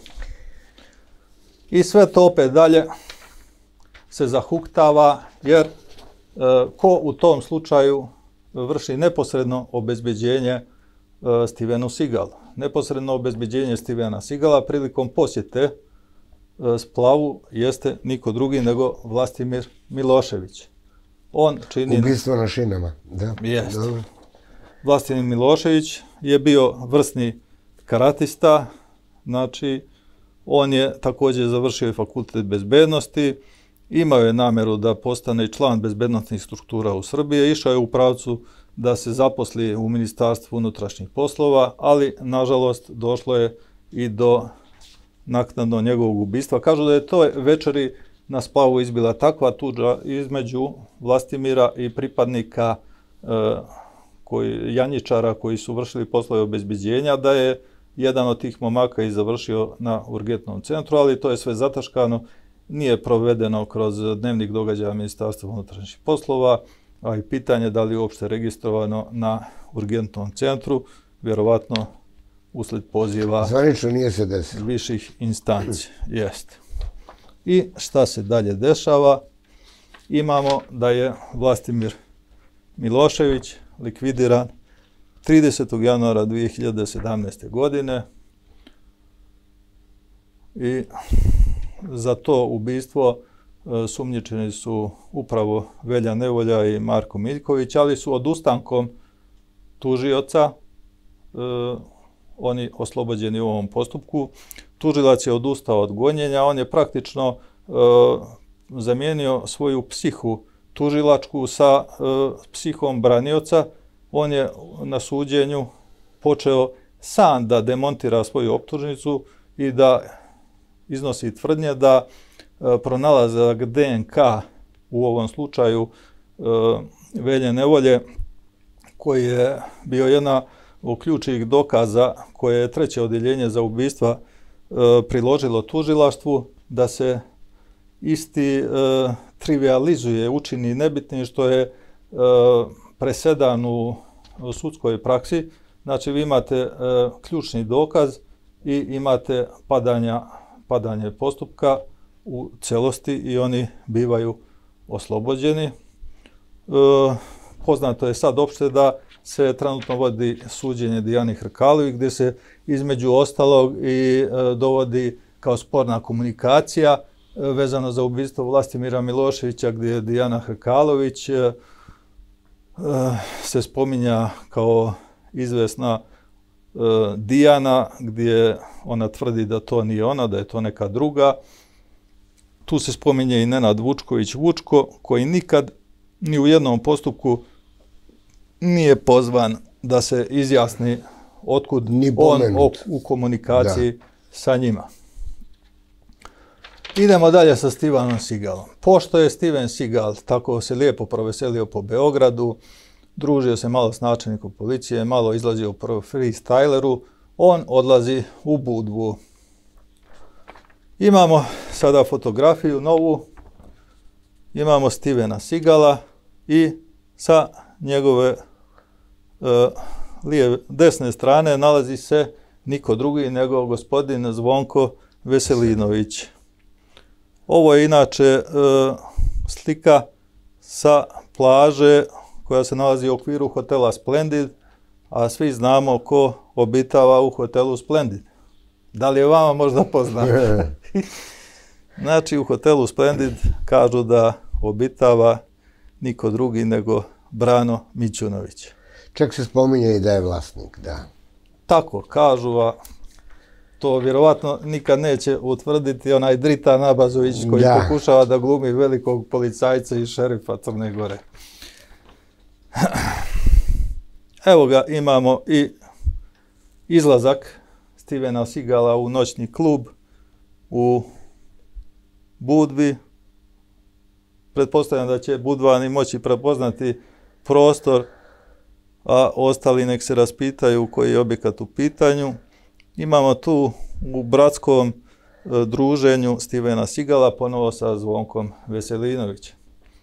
I sve to opet dalje se zahuktava, jer e, ko u tom slučaju vrši neposredno obezbeđenje e, Stevenu Seagalu. Neposredno obezbeđenje Stevena Seagala prilikom posjete e, splavu jeste niko drugi nego Vlastimir Milošević. On čini...
Ubistvo na šinama, da.
Jeste. Vlastimir Milošević je bio vrsni karatista, znači on je također završio i fakultet bezbednosti, imao je namjeru da postane član bezbednostnih struktura u Srbiji, išao je u pravcu da se zaposli u Ministarstvu unutrašnjih poslova, ali nažalost došlo je i do naknadno njegovog ubistva. Kažu da je to večeri na splavu izbila takva tuđa između Vlastimira i pripadnika e, koji, Janjičara koji su vršili poslove obezbeđenja, da je jedan od tih momaka i završio na urgentnom centru, ali to je sve zataškano, nije provedeno kroz dnevnik događaja Ministarstva unutrašnjih poslova, a i pitanje da li je uopšte registrovano na urgentnom centru, vjerovatno usled poziva
zvanično nije se desilo.
Viših instanci. Jeste. I šta se dalje dešava? Imamo da je Vlastimir Milošević likvidiran tridesetog januara dvije hiljade sedamnaeste. godine i za to ubistvo e, sumnjičeni su upravo Velja Nevolja i Marko Miljković, ali su odustankom tužioca e, oni oslobođeni u ovom postupku. Tužilac je odustao od gonjenja, on je praktično e, zamijenio svoju psihu tužilačku sa e, psihom branioca. On je na suđenju počeo sam da demontira svoju optužnicu i da iznosi tvrdnje da e, pronalazak D N K u ovom slučaju e, Velje Nevolje, koji je bio jedna od ključnih dokaza koje je treće odjeljenje za ubistva e, priložilo tužilaštvu, da se isti e, trivializuje, učini nebitnim, što je e, presedan u sudskoj praksi. Znači vi imate e, ključni dokaz i imate padanja, padanje postupka u celosti i oni bivaju oslobođeni. E, poznato je sad opšte da se trenutno vodi suđenje Dijani Hrkalović, gdje se između ostalog i e, dovodi kao sporna komunikacija vezano za ubistvo Vlastimira Miloševića, gdje je Dijana Hrkalović se spominja kao izvesna Dijana, gdje ona tvrdi da to nije ona, da je to neka druga. Tu se spominje i Nenad Vučković Vučko, koji nikad ni u jednom postupku nije pozvan da se izjasni otkud on u komunikaciji da. sa njima. Idemo dalje sa Stevenom Seagalom. Pošto je Steven Seagal tako se lijepo proveselio po Beogradu, družio se malo s načelnikom policije, malo izlazio u freestyleru, on odlazi u Budvu. Imamo sada fotografiju novu, imamo Stevena Seagala i sa njegove uh, lijeve, desne strane nalazi se niko drugi nego gospodin Zvonko Veselinović. Ovo je inače uh, slika sa plaže koja se nalazi u okviru hotela Splendid, a svi znamo ko obitava u hotelu Splendid. Da li je vama možda poznato? Znači, u hotelu Splendid kažu da obitava niko drugi nego Brano Mićunović.
Čak se spominje i da je vlasnik, da.
Tako kažu, a to vjerovatno nikad neće utvrditi onaj Dritan Abazović koji da. pokušava da glumi velikog policajca i šerifa Crne Gore. Evo ga, imamo i izlazak Stevena Seagala u noćni klub u Budvi. Pretpostavljam da će Budvani moći prepoznati prostor, a ostali nek se raspitaju koji je objekat u pitanju. Imamo tu u bratskom e, druženju Stevena Seagala ponovo sa Zvonkom Veselinovićem.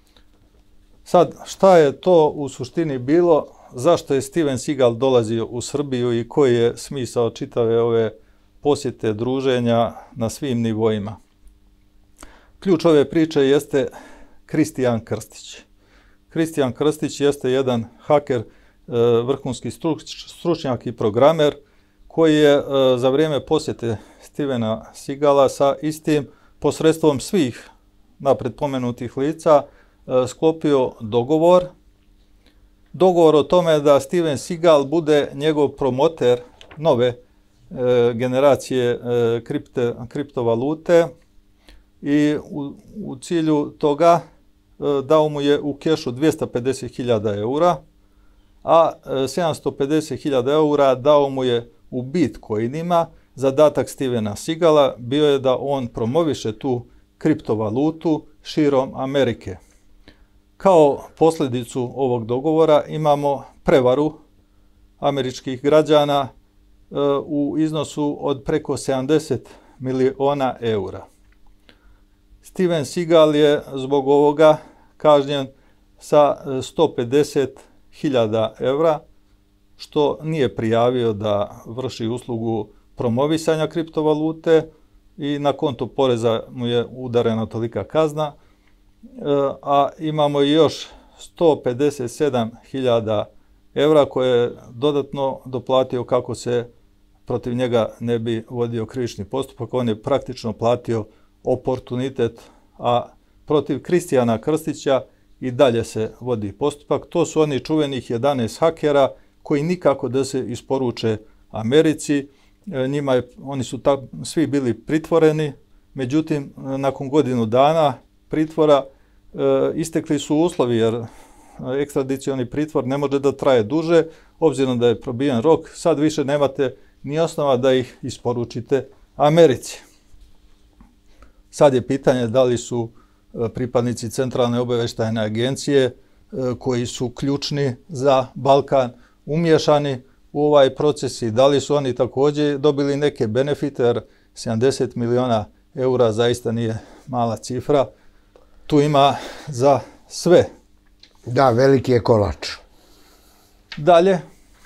Sad, šta je to u suštini bilo? Zašto je Steven Seagal dolazio u Srbiju i koji je smisao čitave ove posjete druženja na svim nivoima? Ključ ove priče jeste Kristijan Krstić. Kristijan Krstić jeste jedan haker, vrhunski stručnjak i programer koji je za vrijeme posjete Stevena Seagala sa istim posredstvom svih napred pomenutih lica sklopio dogovor. Dogovor o tome da Steven Seagal bude njegov promoter nove e, generacije e, kripte, kriptovalute i u, u cilju toga e, dao mu je u kešu dvjesto pedeset hiljada eura, a e, sedamsto pedeset hiljada eura dao mu je u Bitcoinima. Zadatak Stevena Seagala bio je da on promoviše tu kriptovalutu širom Amerike. Kao posljedicu ovog dogovora imamo prevaru američkih građana e, u iznosu od preko sedamdeset miliona eura. Steven Seagal je zbog ovoga kažnjen sa sto pedeset hiljada eura, što nije prijavio da vrši uslugu promovisanja kriptovalute i na konto poreza mu je udarena tolika kazna. A imamo i još sto pedeset sedam hiljada eura koje je dodatno doplatio kako se protiv njega ne bi vodio krivični postupak. On je praktično platio oportunitet, a protiv Kristijana Krstića i dalje se vodi postupak. To su oni čuvenih jedanaest hakera koji nikako da se isporuče Americi. Njima je, oni su ta, svi bili pritvoreni, međutim, nakon godinu dana pritvora e, istekli su uslovi, jer ekstradicioni pritvor ne može da traje duže, obzirom da je probijen rok, sad više nemate ni osnova da ih isporučite Americi. Sad je pitanje da li su pripadnici Centralne obavještajne agencije e, koji su ključni za Balkan umješani u ovaj proces i da li su oni također dobili neke benefite, jer sedamdeset miliona eura zaista nije mala cifra. Tu ima za sve.
Da, veliki je kolač.
Dalje.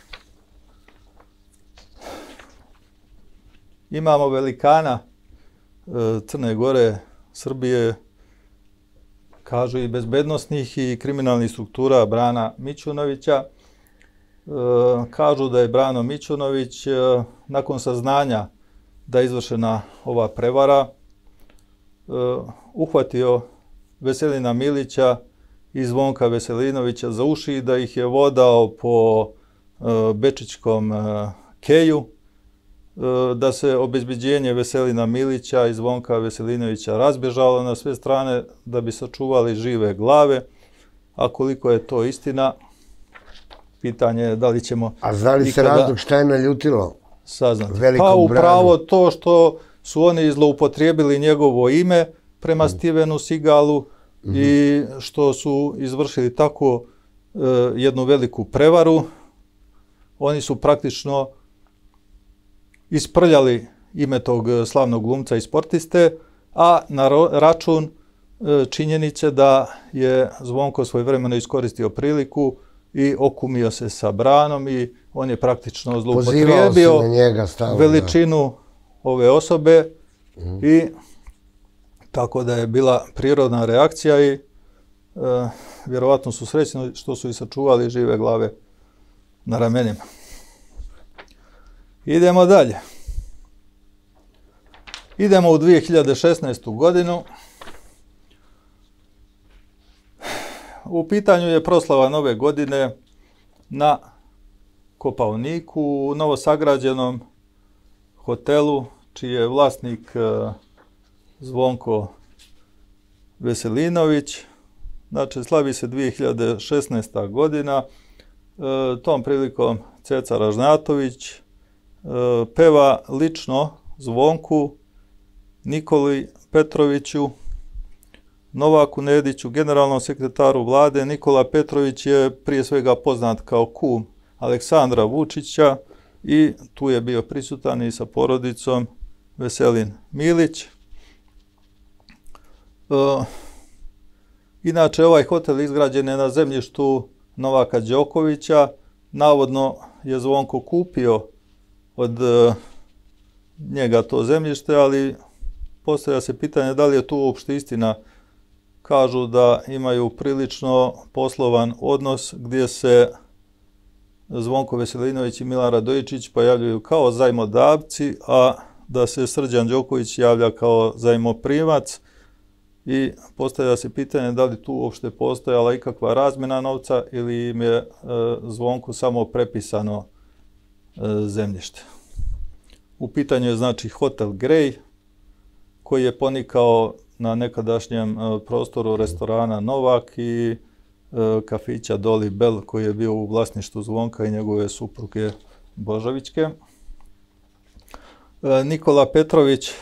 Imamo velikana e, Crne Gore, Srbije, kažu i bezbednosnih i kriminalnih struktura Brana Mićunovića. E, kažu da je Brano Mićunović e, nakon saznanja da je izvršena ova prevara, e, uhvatio Veselina Milića i Zvonka Veselinovića za uši i da ih je vodao po Bečićkom keju, da se obezbeđenje Veselina Milića i Zvonka Veselinovića razbježalo na sve strane da bi sačuvali žive glave, a koliko je to istina, pitanje je da li ćemo...
A zna li se razlog šta je naljutilo?
Saznati. Pa upravo to što su oni zloupotrijebili njegovo ime prema Stevenu Seagalu i što su izvršili tako jednu veliku prevaru. Oni su praktično isprljali ime tog slavnog glumca i sportiste, a na račun činjenice da je Zvonko svojevremeno iskoristio priliku i okumio se sa Branom i on je praktično zloupotrijebio veličinu ove osobe i tako da je bila prirodna reakcija i vjerovatno su srećni što su i sačuvali žive glave na ramenima. Idemo dalje. Idemo u dvije hiljade šesnaestu. godinu. U pitanju je proslava Nove godine na Kopaoniku u novosagrađenom hotelu čiji je vlasnik Zvonko Veselinović. Znači, slavi se dvije hiljade šesnaesta. godina. Tom prilikom Ceca Ražnjatović peva lično Zvonku, Nikoli Petroviću, Novaku Nediću, generalnom sekretaru vlade. Nikola Petrović je prije svega poznat kao kum Aleksandra Vučića i tu je bio prisutan i sa porodicom Veselin Milić. Inače, ovaj hotel izgrađen je na zemljištu Novaka Đokovića. Navodno je Zvonko kupio od njega to zemljište, ali postavlja se pitanje da li je tu uopšte istina. Kažu da imaju prilično poslovan odnos gdje se Zvonko Veselinović i Milan Radojičić pojavljuju kao zajmodavci, a da se Srđan Đoković javlja kao zajmoprimac i postavlja se pitanje da li tu uopšte postojala ikakva razmjena novca ili im je Zvonku samo prepisano zemljište. U pitanju je znači hotel Grey koji je ponikao na nekadašnjem prostoru restorana Novak i kafića Dolly Bell koji je bio u vlasništvu Zvonka i njegove supruge Božovićke. Nikola Petrović,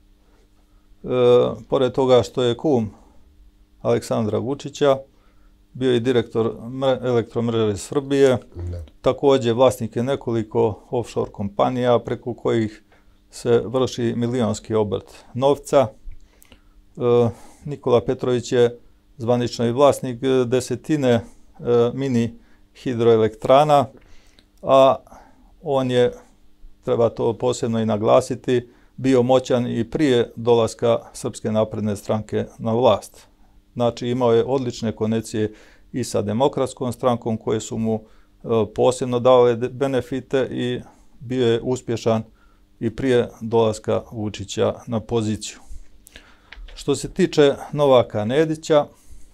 pored toga što je kum Aleksandra Vučića, bio je direktor Elektromreže Srbije, također vlasnik je nekoliko offshore kompanija preko kojih se vrši milionski obrt novca. Nikola Petrović je zvanično i vlasnik desetine mini hidroelektrana, a on je, treba to posebno i naglasiti, bio moćan i prije dolaska Srpske napredne stranke na vlast. Znači, imao je odlične konekcije i sa Demokratskom strankom koje su mu posebno davale benefite i bio je uspješan i prije dolaska Vučića na poziciju. Što se tiče Novaka Nedića,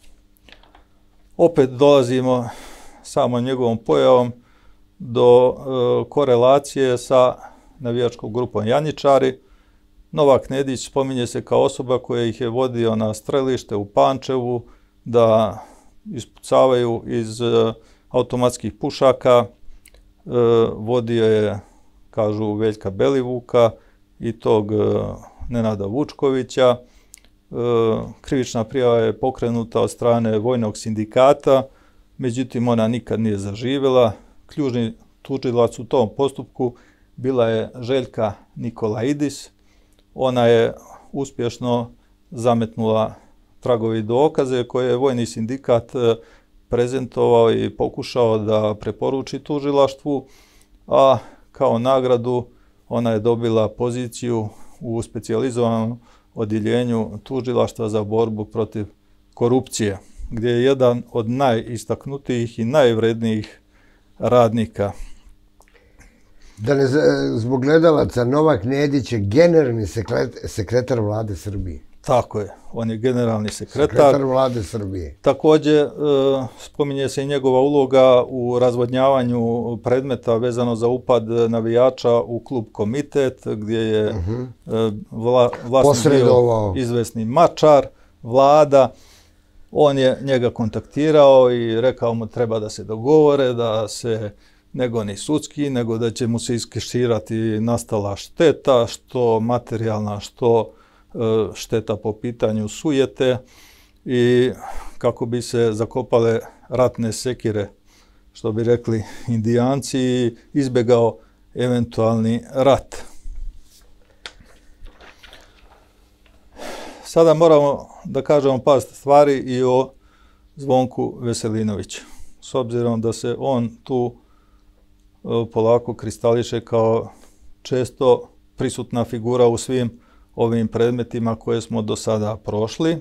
opet dolazimo samo njegovom pojavom do korelacije sa navijačkom grupom Janjičari. Novak Nedić spominje se kao osoba koja ih je vodio na strelište u Pančevu da ispucavaju iz automatskih pušaka. Vodio je, kažu, Veljka Belivuka i tog Nenada Vučkovića. Krivična prijava je pokrenuta od strane vojnog sindikata, međutim ona nikad nije zaživjela. Ključni tužilac u tom postupku bila je Željka Nikolaidis. Ona je uspješno zametnula tragovi dokaze koje je vojni sindikat prezentovao i pokušao da preporuči tužilaštvu, a kao nagradu ona je dobila poziciju u specijalizovanom odjeljenju tužilaštva za borbu protiv korupcije, gdje je jedan od najistaknutijih i najvrednijih radnika.
Da ne zbog gledalaca, Novak Nedić je generalni sekretar vlade Srbije.
Tako je, on je generalni sekretar.
Sekretar vlade Srbije.
Također, spominje se i njegova uloga u razvodnjavanju predmeta vezano za upad navijača u klub Komitet, gdje je vla, vlasnik bio izvesni Mačar, Vlada. On je njega kontaktirao i rekao mu treba da se dogovore, da se ne goni sudski, nego da će mu se iskeširati nastala šteta, što materijalna, što šteta po pitanju sujete, i kako bi se zakopale ratne sekire, što bi rekli Indijanci, i izbjegao eventualni rat. Sada moramo da kažemo par stvari i o Zvonku Veselinoviću, s obzirom da se on tu polako kristališe kao često prisutna figura u svim ovim predmetima koje smo do sada prošli.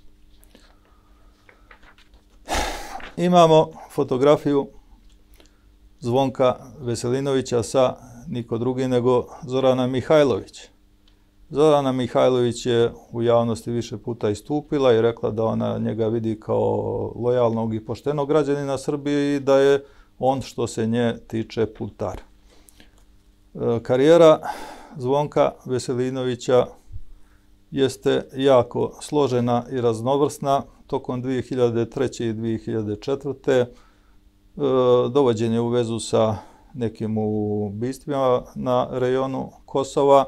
Imamo fotografiju Zvonka Veselinovića sa niko drugi nego Zorana Mihajlović. Zorana Mihajlović je u javnosti više puta istupila i rekla da ona njega vidi kao lojalnog i poštenog građanina Srbije i da je on, što se nje tiče, putar. Karijera Zvonka Veselinovića jeste jako složena i raznovrsna. Tokom dvije hiljade treće. i dvije hiljade četvrte. dovođen je u vezu sa nekim ubistvima na rejonu Kosova.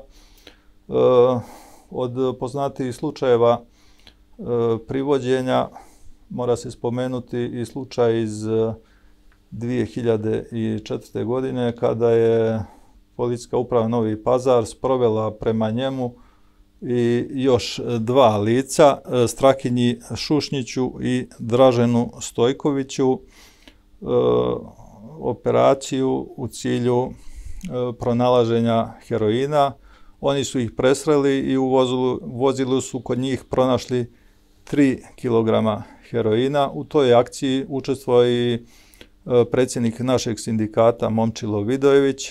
Od poznatijih slučajeva privođenja mora se spomenuti i slučaj iz dvije hiljade četvrte. godine kada je Policijska uprava Novi Pazar sprovela prema njemu i još dva lica, Strahinji Šušnjiću i Draženu Stojkoviću, operaciju u cilju pronalaženja heroina. Oni su ih presreli i u vozilu su kod njih pronašli tri kilograma heroina. U toj akciji učestvovao i predsjednik našeg sindikata Momčilo Vidojević.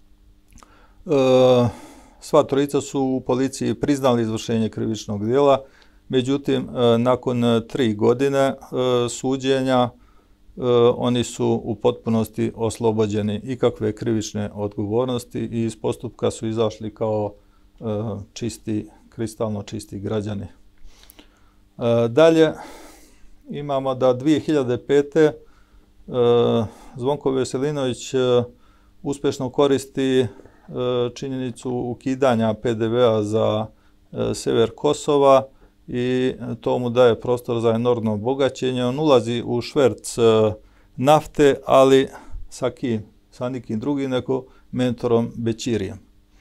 Sva trojica su u policiji priznali izvršenje krivičnog djela, međutim, nakon tri godine suđenja oni su u potpunosti oslobođeni ikakve krivične odgovornosti i iz postupka su izašli kao čisti, kristalno čisti građani. Dalje imamo da dvije hiljade pete. Zvonko Veselinović uspješno koristi činjenicu ukidanja pe de ve a za sever Kosova i to mu daje prostor za enormno bogaćenje. On ulazi u šverc nafte, ali sa kim? Sa nikim drugim nego mentorom Bećirijem.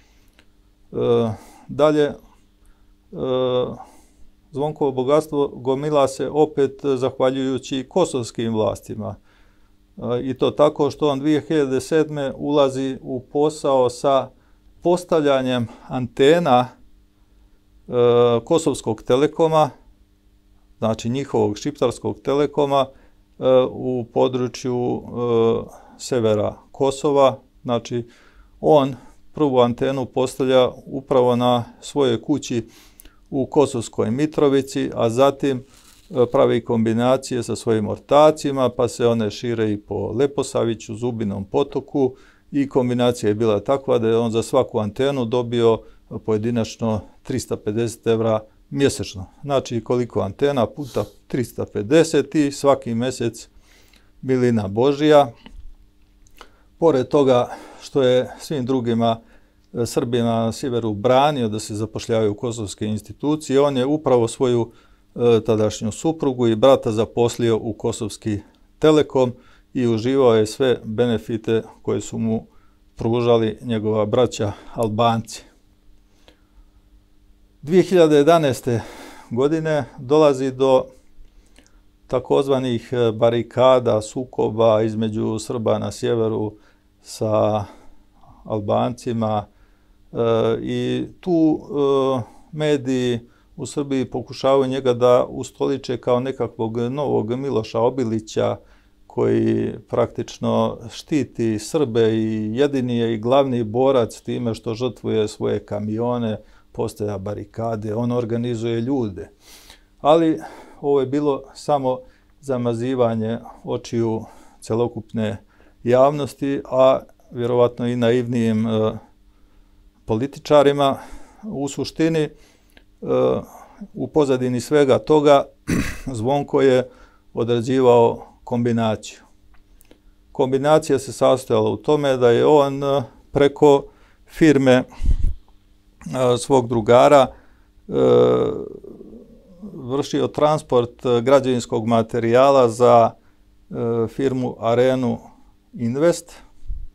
Dalje, Zvonkovo bogatstvo gomila se opet zahvaljujući kosovskim vlastima. I to tako što on dvije hiljade sedme. ulazi u posao sa postavljanjem antena e, Kosovskog Telekoma, znači njihovog šiptarskog telekoma, e, u području e, severa Kosova. Znači, on prvu antenu postavlja upravo na svojoj kući u Kosovskoj Mitrovici, a zatim pravi kombinacije sa svojim ortacima, pa se one šire i po Leposaviću, Zubinom potoku, i kombinacija je bila takva da je on za svaku antenu dobio pojedinačno trista pedeset evra mjesečno. Znači, koliko antena puta trista pedeset i svaki mjesec milina Božija. Pored toga što je svim drugima Srbima na sjeveru branio da se zapošljavaju kosovske institucije, on je upravo svoju tadašnju suprugu i brata zaposlio u Kosovski Telekom i uživao je sve benefite koje su mu pružali njegova braća Albanci. dvije hiljade jedanaeste. godine dolazi do takozvanih barikada, sukoba između Srba na sjeveru sa Albancima i tu mediji u Srbiji pokušavaju njega da ustoliče kao nekakvog novog Miloša Obilića koji praktično štiti Srbe i jedini je i glavni borac time što žrtvuje svoje kamione, postavlja barikade, on organizuje ljude. Ali ovo je bilo samo zamazivanje očiju celokupne javnosti, a vjerovatno i naivnijim e, političarima. U suštini, e, u pozadini svega toga Zvonko je odrađivao kombinaciju. Kombinacija se sastojala u tome da je on preko firme e, svog drugara e, vršio transport građevinskog materijala za e, firmu Arenu Invest, e,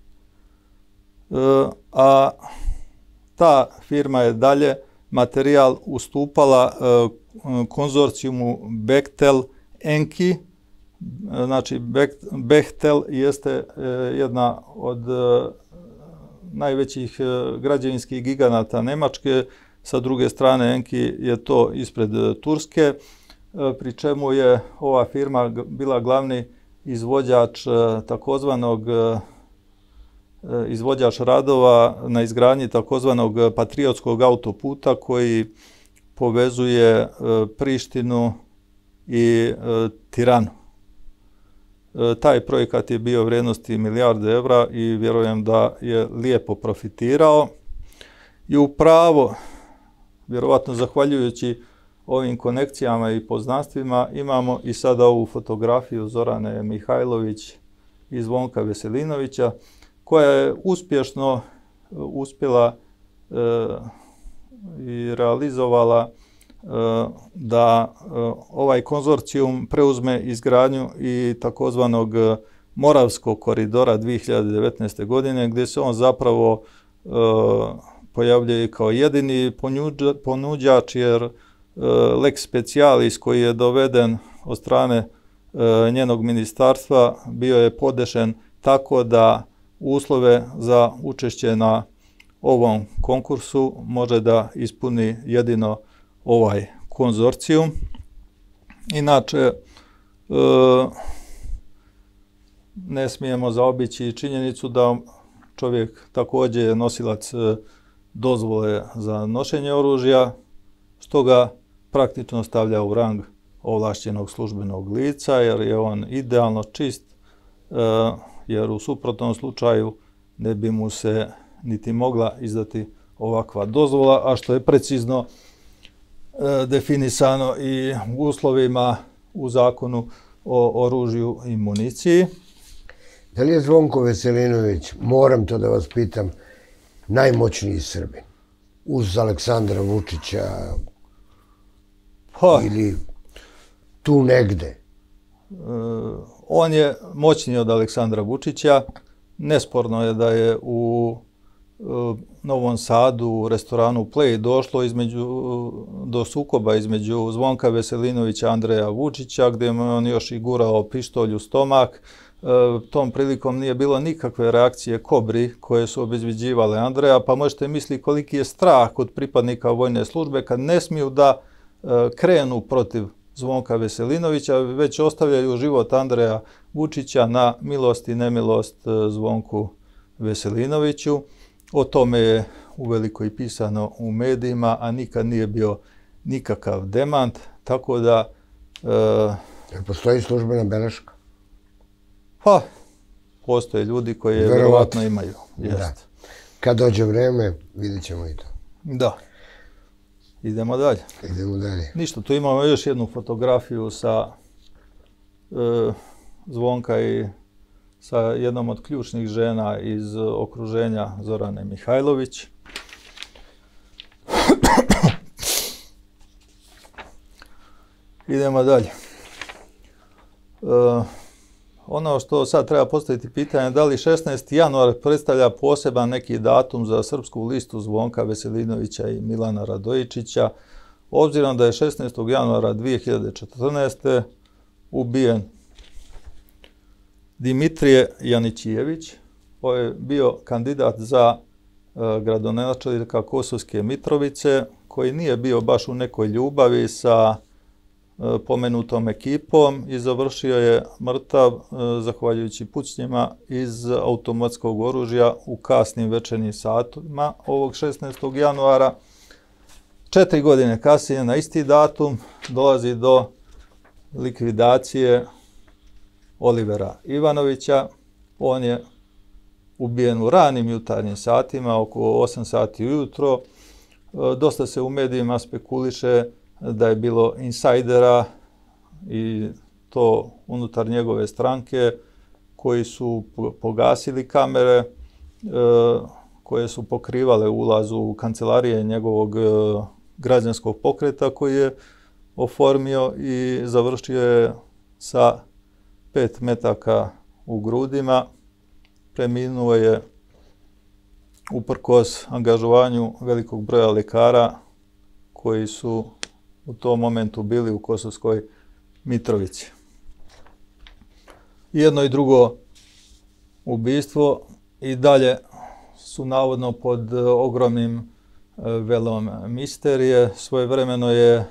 a ta firma je dalje materijal ustupala e, konzorcijumu Bechtel Enki. Znači, Bechtel jeste e, jedna od e, najvećih e, građevinskih giganata Nemačke, sa druge strane Enki je to ispred e, Turske, e, pri čemu je ova firma bila glavni izvođač e, takozvanog e, izvođač radova na izgradnji takozvanog patriotskog autoputa koji povezuje e, Prištinu i e, Tiranu. E, taj projekat je bio vrijednosti milijarde evra i vjerujem da je lijepo profitirao. I upravo, vjerovatno zahvaljujući ovim konekcijama i poznanstvima, imamo i sada ovu fotografiju Zorane Mihajlović i Zvonka Veselinovića, koja je uspješno uspjela e, i realizovala e, da e, ovaj konzorcijum preuzme izgradnju i takozvanog Moravskog koridora dvije hiljade devetnaeste. godine, gdje se on zapravo e, pojavljuje kao jedini ponuđač, jer e, lex specialis koji je doveden od strane e, njenog ministarstva bio je podešen tako da uslove za učešće na ovom konkursu može da ispuni jedino ovaj konzorcijum. Inače, e, ne smijemo zaobići činjenicu da čovjek također je nosilac dozvole za nošenje oružja, što ga praktično stavlja u rang ovlašćenog službenog lica, jer je on idealno čist, e, jer u suprotnom slučaju ne bi mu se niti mogla izdati ovakva dozvola, a što je precizno e, definisano i u uslovima u zakonu o oružju i municiji.
Da li je Zvonko Veselinović, moram to da vas pitam, najmoćniji Srbin? Uz Aleksandra Vučića
ha.
ili tu negde?
E, on je moćniji od Aleksandra Vučića. Nesporno je da je u e, Novom Sadu u restoranu Play došlo između, do sukoba između Zvonka Veselinovića i Andreja Vučića, gdje mu je on još i gurao pištolj u stomak. E, tom prilikom nije bilo nikakve reakcije Kobri koje su obezbeđivale Andreja, pa možete misliti koliki je strah kod pripadnika vojne službe kad ne smiju da e, krenu protiv Zvonka Veselinovića, već ostavljaju život Andreja Vučića na milost i nemilost Zvonku Veselinoviću. O tome je uveliko i pisano u medijima, a nikad nije bio nikakav demant, tako da...
E, postoji službena beleška?
Pa, postoje ljudi koji je vjerovatno imaju.
Da. Kad dođe vreme, vidjet ćemo i to.
Da. Idemo dalje.
Idemo dalje.
Ništa, tu imamo još jednu fotografiju sa e, Zvonka i sa jednom od ključnih žena iz okruženja Zorane Mihajlović. Idemo dalje. E, ono što sad treba postaviti pitanje, da li šesnaesti januar predstavlja poseban neki datum za srpsku listu Zvonka Veselinovića i Milana Radojičića, obzirom da je šesnaestog januara dvije hiljade četrnaeste. ubijen Dimitrije Janićijević. On je bio kandidat za e, gradonačelnika Kosovske Mitrovice, koji nije bio baš u nekoj ljubavi sa e, pomenutom ekipom i završio je mrtav e, zahvaljujući pucnjima iz automatskog oružja u kasnim večernjim satima ovog šesnaestog januara. Četiri godine kasnije, na isti datum, dolazi do likvidacije Olivera Ivanovića. On je ubijen u ranim jutarnjim satima, oko osam sati ujutro. Dosta se u medijima spekuliše da je bilo insajdera i to unutar njegove stranke koji su pogasili kamere koje su pokrivale ulaz u kancelarije njegovog građanskog pokreta koji je oformio i završio je sa pet metaka u grudima. Preminuo je uprkos angažovanju velikog broja lekara koji su u tom momentu bili u Kosovskoj Mitrovici. Jedno i drugo ubistvo i dalje su navodno pod ogromnim velom misterije. Svojevremeno je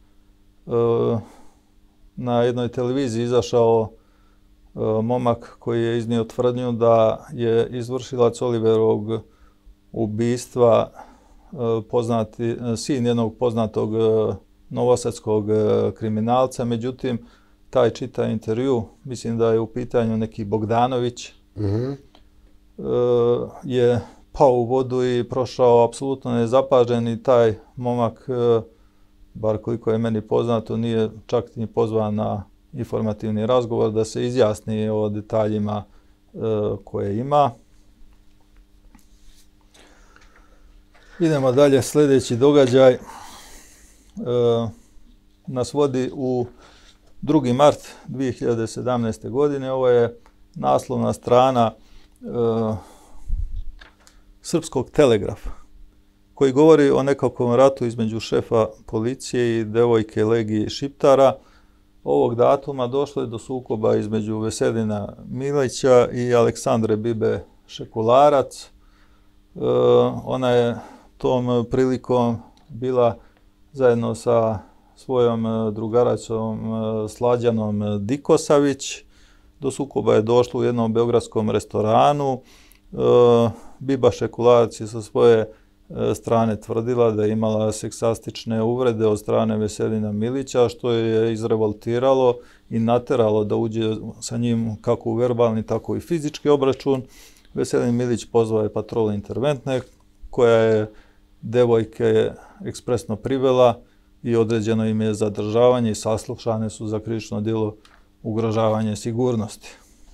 na jednoj televiziji izašao momak koji je iznio tvrdnju da je izvršilac Oliverovog ubistva poznati, sin jednog poznatog novosadskog kriminalca. Međutim, taj čita intervju, mislim da je u pitanju neki Bogdanović, mm-hmm. je pao u vodu i prošao apsolutno nezapažen i taj momak, bar koliko je meni poznato, nije čak ni pozvan na informativni razgovor da se izjasni o detaljima koje ima. Idemo dalje, sljedeći događaj nas vodi u drugi mart dvije hiljade sedamnaeste. godine. Ovo je naslovna strana e, Srpskog telegrafa koji govori o nekakvom ratu između šefa policije i devojke Legije Šiptara. Ovog datuma došlo je do sukoba između Veselina Milića i Aleksandre Bibe Šekularac. E, ona je tom prilikom bila zajedno sa svojom drugaracom Slađanom Dikosavić. Do sukoba je došlo u jednom beogradskom restoranu. Biba Šekularac je sa svoje strane tvrdila da je imala seksastične uvrede od strane Veselina Milića, što je izrevoltiralo i nateralo da uđe sa njim kako u verbalni, tako i fizički obračun. Veselin Milić pozvao je patrolu interventne, koja je devojke ekspresno privela i određeno im je zadržavanje i saslušane su za krivično djelo ugrožavanje sigurnosti.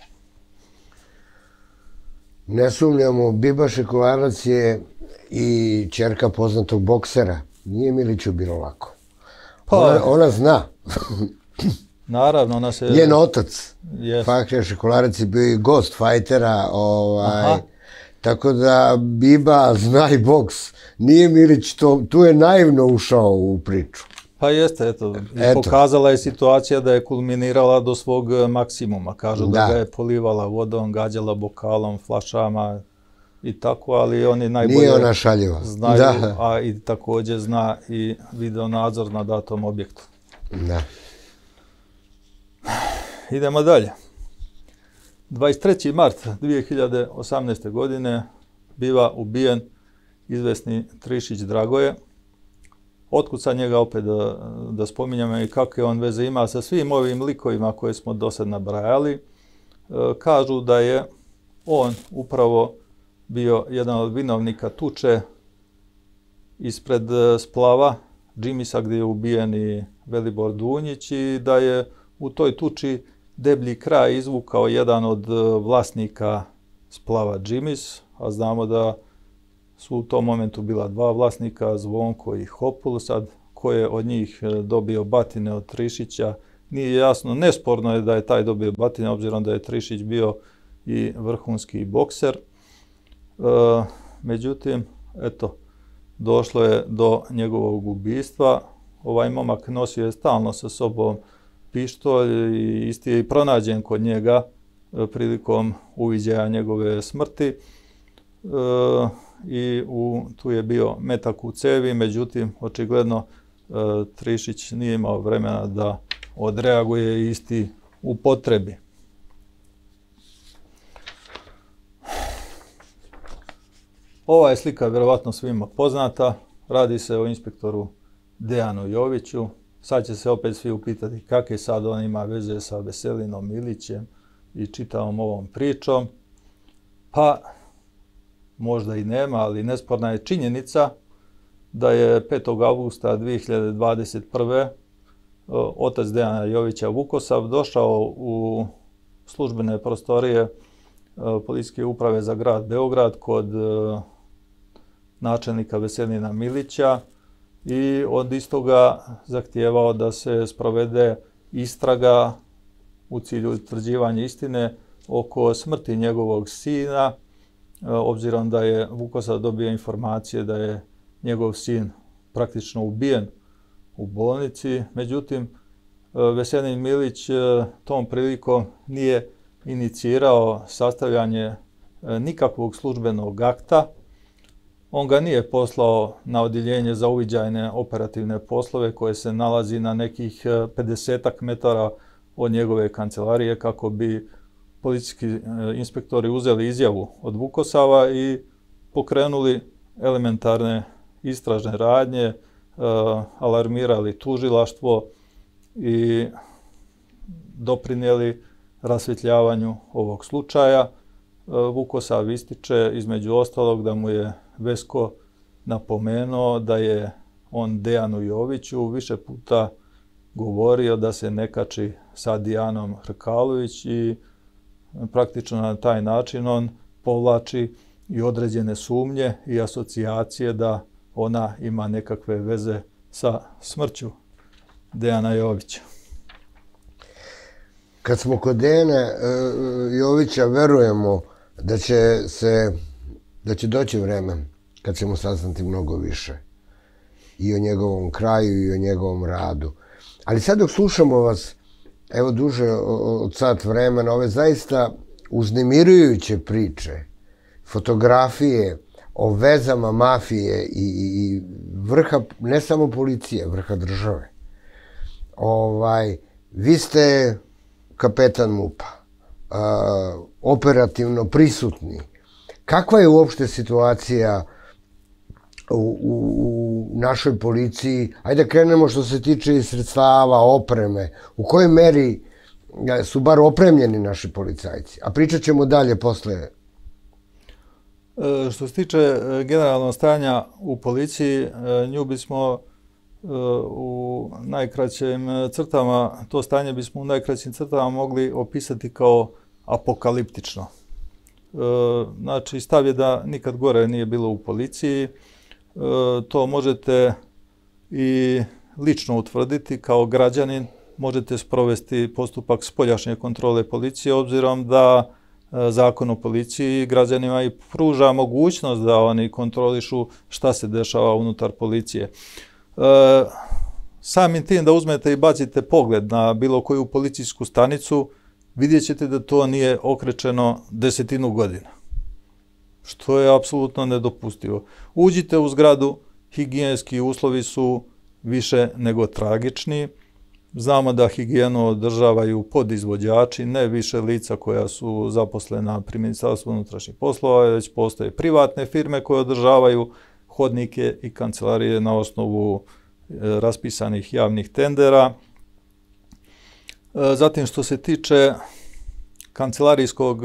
Ne sumnjamo, Biba Šekularac je i ćerka poznatog boksera. Nije Miliću bilo lako. Pa, ona, ona zna.
Naravno, ona se...
Njen otac,
yes.
Fahrija Šekularac, je bio i gost fajtera. Ovaj, tako da Biba zna i boks. Nije Milić, to, tu je naivno ušao u priču.
Pa jeste, eto. eto. Pokazala je situacija da je kulminirala do svog maksimuma. Kažu da, da ga je polivala vodom, gađala bokalom, flašama i tako, ali oni najbolje
Nije ona šaljiva.
znaju,
da.
a i također zna i video nadzor na datom objektu.
Da.
Idemo dalje. dvadeset treći mart dvije hiljade osamnaeste. godine biva ubijen izvesni Trišić Dragoje. Otkud sa njega opet da, da spominjamo i kakve on veze ima sa svim ovim likovima koje smo do sad nabrajali. E, kažu da je on upravo bio jedan od vinovnika tuče ispred splava Džimisa gdje je ubijen i Velibor Dunjić i da je u toj tuči deblji kraj izvukao jedan od vlasnika splava Džimis, a znamo da su u tom momentu bila dva vlasnika, Zvonko i Hopul. Sad, ko je od njih dobio batine od Trišića, nije jasno. Nesporno je da je taj dobio batine, obzirom da je Trišić bio i vrhunski bokser. E, međutim, eto, došlo je do njegovog ubistva. Ovaj momak nosio je stalno sa sobom pištolj i isti je i pronađen kod njega prilikom uviđaja njegove smrti. E, i u, tu je bio metak u cevi, međutim, očigledno e, Trišić nije imao vremena da odreaguje i isti u potrebi. Ova je slika vjerovatno svima poznata. Radi se o inspektoru Dejanu Joviću. Sad će se opet svi upitati kakve sad on ima veze sa Veselinom Milićem i čitavom ovom pričom. Pa, možda i nema, ali nesporna je činjenica da je petog avgusta dvije hiljade dvadeset prve otac Dejana Jovića Vukosav došao u službene prostorije Policijske uprave za grad Beograd kod načelnika Veselina Milića i od istoga zahtijevao da se sprovede istraga u cilju utvrđivanja istine oko smrti njegovog sina, obzirom da je Vukosav dobio informacije da je njegov sin praktično ubijen u bolnici. Međutim, Veselin Milić tom prilikom nije inicirao sastavljanje nikakvog službenog akta. On ga nije poslao na odjeljenje za uviđajne operativne poslove koje se nalazi na nekih pedesetak metara od njegove kancelarije kako bi policijski inspektori uzeli izjavu od Vukosava i pokrenuli elementarne istražne radnje, alarmirali tužilaštvo i doprinijeli rasvjetljavanju ovog slučaja. Vukosav ističe između ostalog da mu je Vesko napomenuo da je on Dejanu Joviću više puta govorio da se ne kači sa Dijanom Hrkalović i praktično na taj način on povlači i određene sumnje i asocijacije da ona ima nekakve veze sa smrću Dejana Jovića.
Kad smo kod Dejana Jovića, verujemo da će se, da će doći vreme kad ćemo saznati mnogo više i o njegovom kraju i o njegovom radu. Ali sad dok slušamo vas, evo duže od sat vremena, ove zaista uznemirujuće priče, fotografije o vezama mafije i, i vrha, ne samo policije, vrha države. Ovaj, vi ste kapetan MUP-a, uh, operativno prisutni. Kakva je uopšte situacija u, u, u našoj policiji? Ajde da krenemo što se tiče i sredstava, opreme. U kojoj meri su bar opremljeni naši policajci? A pričat ćemo dalje posle.
E, što se tiče generalnog stanja u policiji, nju bismo u najkraćim crtama, to stanje bismo u najkraćim crtama mogli opisati kao apokaliptično. Znači, stav je da nikad gore nije bilo u policiji. To možete i lično utvrditi kao građanin. Možete sprovesti postupak spoljašnje kontrole policije, obzirom da Zakon o policiji građanima i pruža mogućnost da oni kontrolišu šta se dešava unutar policije. Samim tim da uzmete i bacite pogled na bilo koju policijsku stanicu, vidjet ćete da to nije okrečeno desetinu godina, što je apsolutno nedopustivo. Uđite u zgradu, higijenski uslovi su više nego tragični. Znamo da higijenu održavaju podizvođači, ne više lica koja su zaposlena pri Ministarstvu unutrašnjih poslova, već postoje privatne firme koje održavaju hodnike i kancelarije na osnovu raspisanih javnih tendera. Zatim, što se tiče kancelarijskog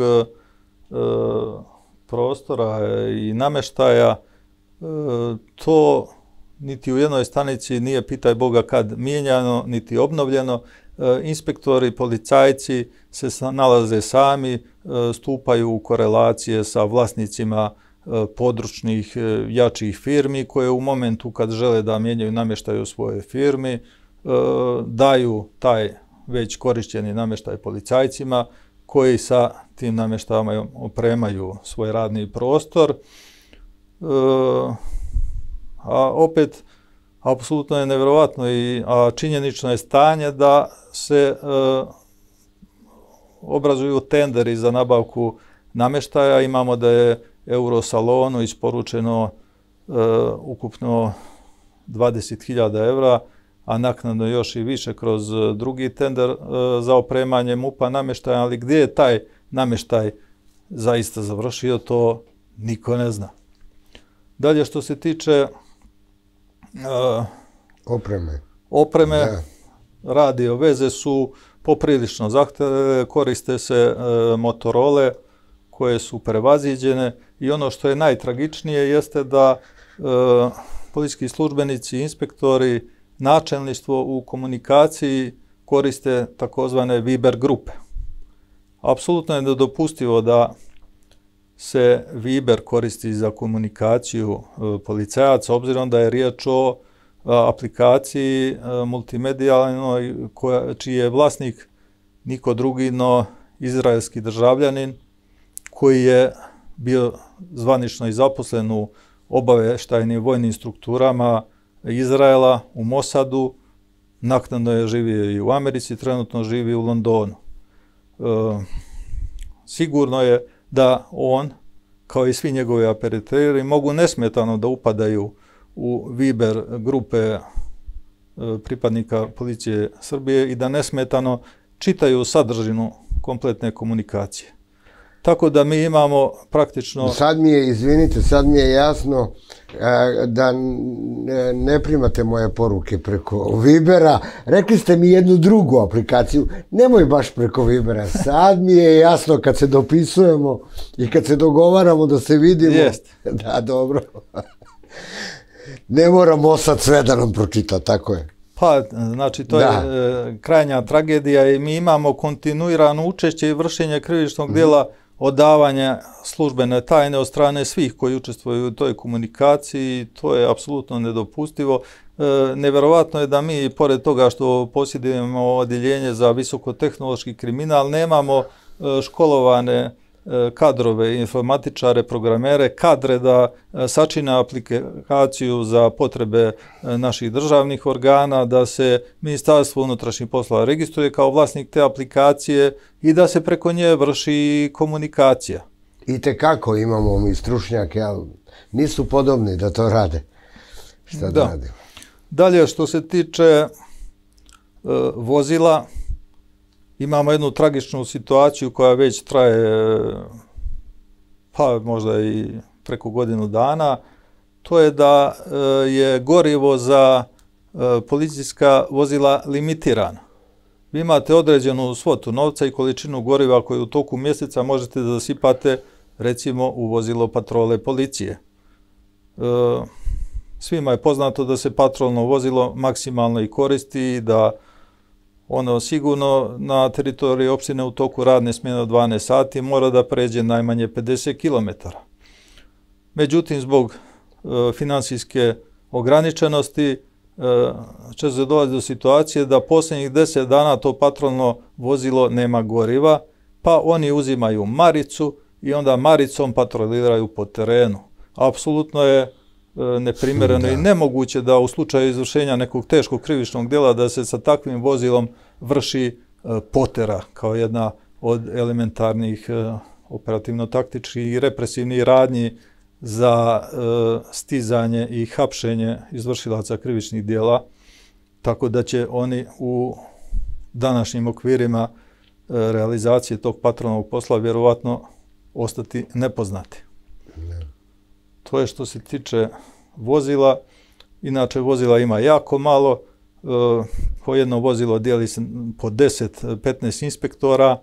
prostora i namještaja, to niti u jednoj stanici nije, pitaj Boga, kad mijenjano, niti obnovljeno. Inspektori, policajci se nalaze sami, stupaju u korelacije sa vlasnicima područnih jačih firmi koje u momentu kad žele da mijenjaju namještaj u svojoj firmi, daju taj već korišćeni namještaj policajcima koji sa tim namještajima opremaju svoj radni prostor. A opet, apsolutno je nevjerovatno i a činjenično je stanje da se e, obrazuju tenderi za nabavku namještaja. Imamo da je Eurosalonu isporučeno e, ukupno dvadeset hiljada evra, a naknadno još i više kroz drugi tender e, za opremanje MUP-a namještaja, ali gdje je taj namještaj zaista završio, to niko ne zna. Dalje, što se tiče Uh,
Opreme.
Opreme,
Da.
radio veze su poprilično zahtjevne, koriste se e, Motorole koje su prevaziđene i ono što je najtragičnije jeste da e, policijski službenici, inspektori, načelništvo u komunikaciji koriste takozvane Viber grupe. Apsolutno je nedopustivo da se Viber koristi za komunikaciju e, policajaca, obzirom da je riječ o a, aplikaciji e, multimedijalnoj koja, čiji je vlasnik niko drugi no izraelski državljanin koji je bio zvanično i zaposlen u obavještajnim vojnim strukturama Izraela, u Mosadu, naknadno je živio i u Americi, trenutno živi u Londonu. E, sigurno je da on, kao i svi njegovi operateri, mogu nesmetano da upadaju u Viber grupe e, pripadnika policije Srbije i da nesmetano čitaju sadržinu kompletne komunikacije. Tako da mi imamo praktično...
Sad mi je, izvinite, sad mi je jasno da ne primate moje poruke preko Vibera. Rekli ste mi jednu drugu aplikaciju, nemoj baš preko Vibera. Sad mi je jasno kad se dopisujemo i kad se dogovaramo da se vidimo.
Jest.
Da, dobro. Ne moramo sad sve da nam pročita, tako je.
Pa, znači, to da. je e, krajnja tragedija i mi imamo kontinuirano učešće i vršenje krivičnog mm-hmm. djela odavanja službene tajne od strane svih koji učestvuju u toj komunikaciji. To je apsolutno nedopustivo. E, neverovatno je da mi, pored toga što posjedujemo odjeljenje za visokotehnološki kriminal, nemamo e, školovane kadrove, informatičare, programere, kadre da sačine aplikaciju za potrebe naših državnih organa, da se Ministarstvo unutrašnjih poslova registruje kao vlasnik te aplikacije i da se preko nje vrši komunikacija.
I tekako imamo mi stručnjake, ali nisu podobni da to rade. Šta da, da rade?
Dalje, što se tiče uh, vozila, imamo jednu tragičnu situaciju koja već traje pa možda i preko godinu dana. To je da je gorivo za policijska vozila limitirano. Vi imate određenu svotu novca i količinu goriva koju u toku mjeseca možete da zasipate recimo u vozilo patrole policije. Svima je poznato da se patrolno vozilo maksimalno i koristi i da ono sigurno na teritoriji opštine u toku radne smjene od dvanaest sati mora da pređe najmanje pedeset kilometara. Međutim, zbog e, finansijske ograničenosti e, će se dolazi do situacije da posljednjih deset dana to patrolno vozilo nema goriva, pa oni uzimaju maricu i onda maricom patroliraju po terenu. Apsolutno je neprimjereno da. I nemoguće da u slučaju izvršenja nekog teškog krivičnog djela da se sa takvim vozilom vrši potera kao jedna od elementarnih operativno-taktičkih i represivnih radnji za stizanje i hapšenje izvršilaca krivičnih djela, tako da će oni u današnjim okvirima realizacije tog patrolnog posla vjerovatno ostati nepoznati. To je što se tiče vozila. Inače, vozila ima jako malo. E, po jedno vozilo dijeli se po deset do petnaest inspektora.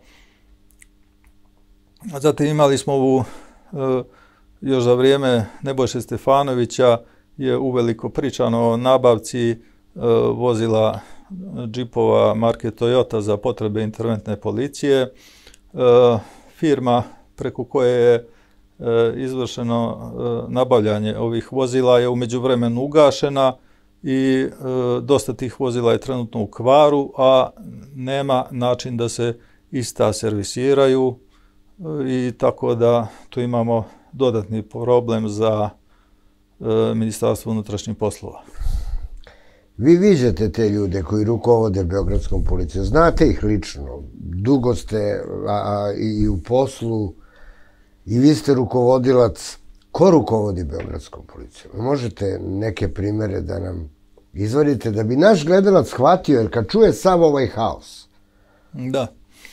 Zatim imali smo u, e, još za vrijeme Nebojše Stefanovića je uveliko pričano o nabavci e, vozila džipova marke Toyota za potrebe interventne policije. E, firma preko koje je izvršeno nabavljanje ovih vozila je u međuvremenu ugašena i dosta tih vozila je trenutno u kvaru, a nema način da se ista servisiraju i tako da tu imamo dodatni problem za Ministarstvo unutrašnjih poslova.
Vi viđate te ljude koji rukovode Beogradskom policijom, znate ih lično, dugo ste a, a, i u poslu, i vi ste rukovodilac. Ko rukovodi Beogradskom policijom? Možete neke primere da nam izvadite, da bi naš gledalac shvatio, jer kad čuje sav ovaj haos.
Da.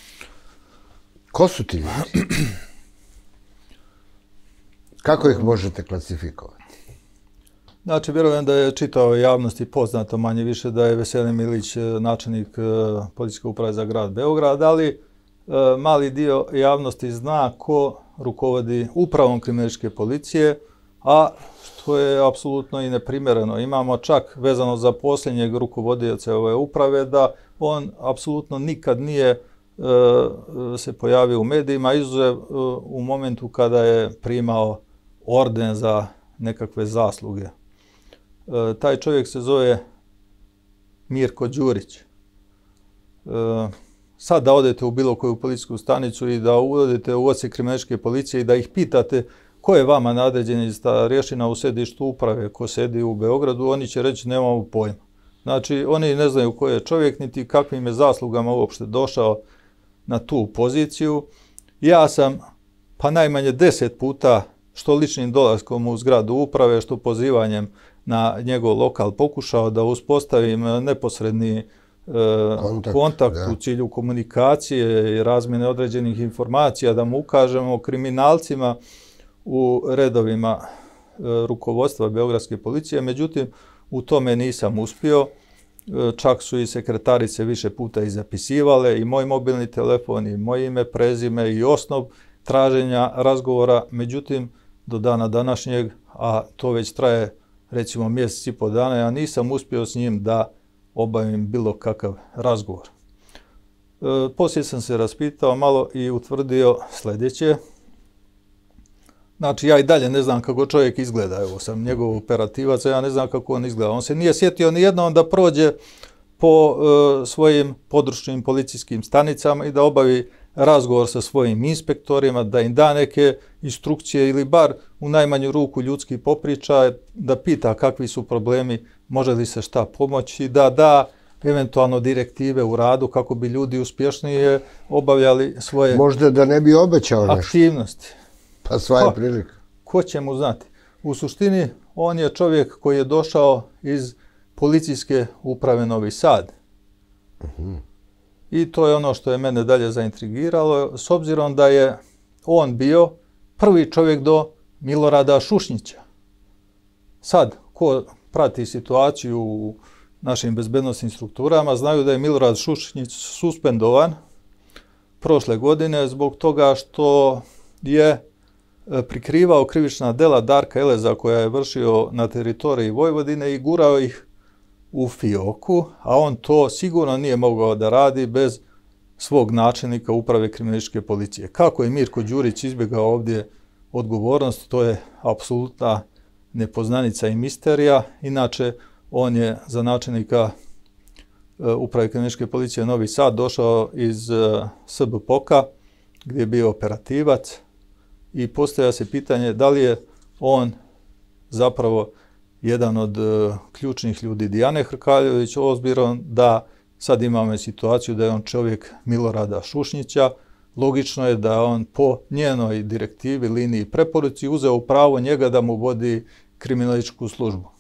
Ko su ti ljudi? Kako ih možete klasifikovati?
Znači, vjerujem da je čitavoj javnosti poznato manje više da je Veselin Milić načelnik Policijske uprave za grad Beograd, ali mali dio javnosti zna ko rukovodi upravom kriminalističke policije, a što je apsolutno i neprimjereno. Imamo čak vezano za posljednjeg rukovodioca ove uprave da on apsolutno nikad nije e, se pojavio u medijima, izuzev e, u momentu kada je primao orden za nekakve zasluge. E, taj čovjek se zove Mirko Đurić. E, sad da odete u bilo koju policijsku stanicu i da uvodite u odsjek kriminalističke policije i da ih pitate ko je vama nadređeni starješina u sedištu uprave, ko sedi u Beogradu, oni će reći nemamo pojma. Znači, oni ne znaju ko je čovjek, niti kakvim je zaslugama uopšte došao na tu poziciju. Ja sam, pa najmanje deset puta, što ličnim dolaskom u zgradu uprave, što pozivanjem na njegov lokal, pokušao da uspostavim neposredni kontakt, kontakt u cilju komunikacije i razmjene određenih informacija, da mu ukažemo kriminalcima u redovima rukovodstva Beogradske policije. Međutim, u tome nisam uspio. Čak su i sekretarice više puta i zapisivale i moj mobilni telefon i moje ime, prezime i osnov traženja razgovora. Međutim, do dana današnjeg, a to već traje recimo mjesec i po dana, ja nisam uspio s njim da obavim bilo kakav razgovor. E, poslije sam se raspitao malo i utvrdio sljedeće. Znači, ja i dalje ne znam kako čovjek izgleda. Evo sam njegov operativac, ja ne znam kako on izgleda. On se nije sjetio ni jednom da prođe po e, svojim područnim policijskim stanicama i da obavi razgovor sa svojim inspektorima, da im da neke instrukcije ili bar u najmanju ruku ljudski popriča, da pita kakvi su problemi, može li se šta pomoći, da da eventualno direktive u radu kako bi ljudi uspješnije obavljali svoje
možda da ne bi obećao nešto.
Aktivnosti.
Pa sva je prilika.
Ko će mu znati? U suštini, on je čovjek koji je došao iz Policijske uprave Novi Sad. Uh-huh. I to je ono što je mene dalje zaintrigiralo, s obzirom da je on bio prvi čovjek do Milorada Šušnjića. Sad, ko prati situaciju u našim bezbednosnim strukturama, znaju da je Milorad Šušnjić suspendovan prošle godine zbog toga što je prikrivao krivična dela Darka Eleza koja je vršio na teritoriji Vojvodine i gurao ih u fioku, a on to sigurno nije mogao da radi bez svog načelnika uprave kriminalističke policije. Kako je Mirko Đurić izbjegao ovdje odgovornost, to je apsolutna nepoznanica i misterija. Inače, on je za načelnika uprave kriminalističke policije Novi Sad došao iz S B P O K-a, gdje je bio operativac i postavlja se pitanje da li je on zapravo jedan od uh, ključnih ljudi Dijane Hrkaljević, obzirom da sad imamo situaciju da je on čovjek Milorada Šušnjića. Logično je da on po njenoj direktivi, liniji i preporuci uzeo pravo njega da mu vodi kriminalističku službu.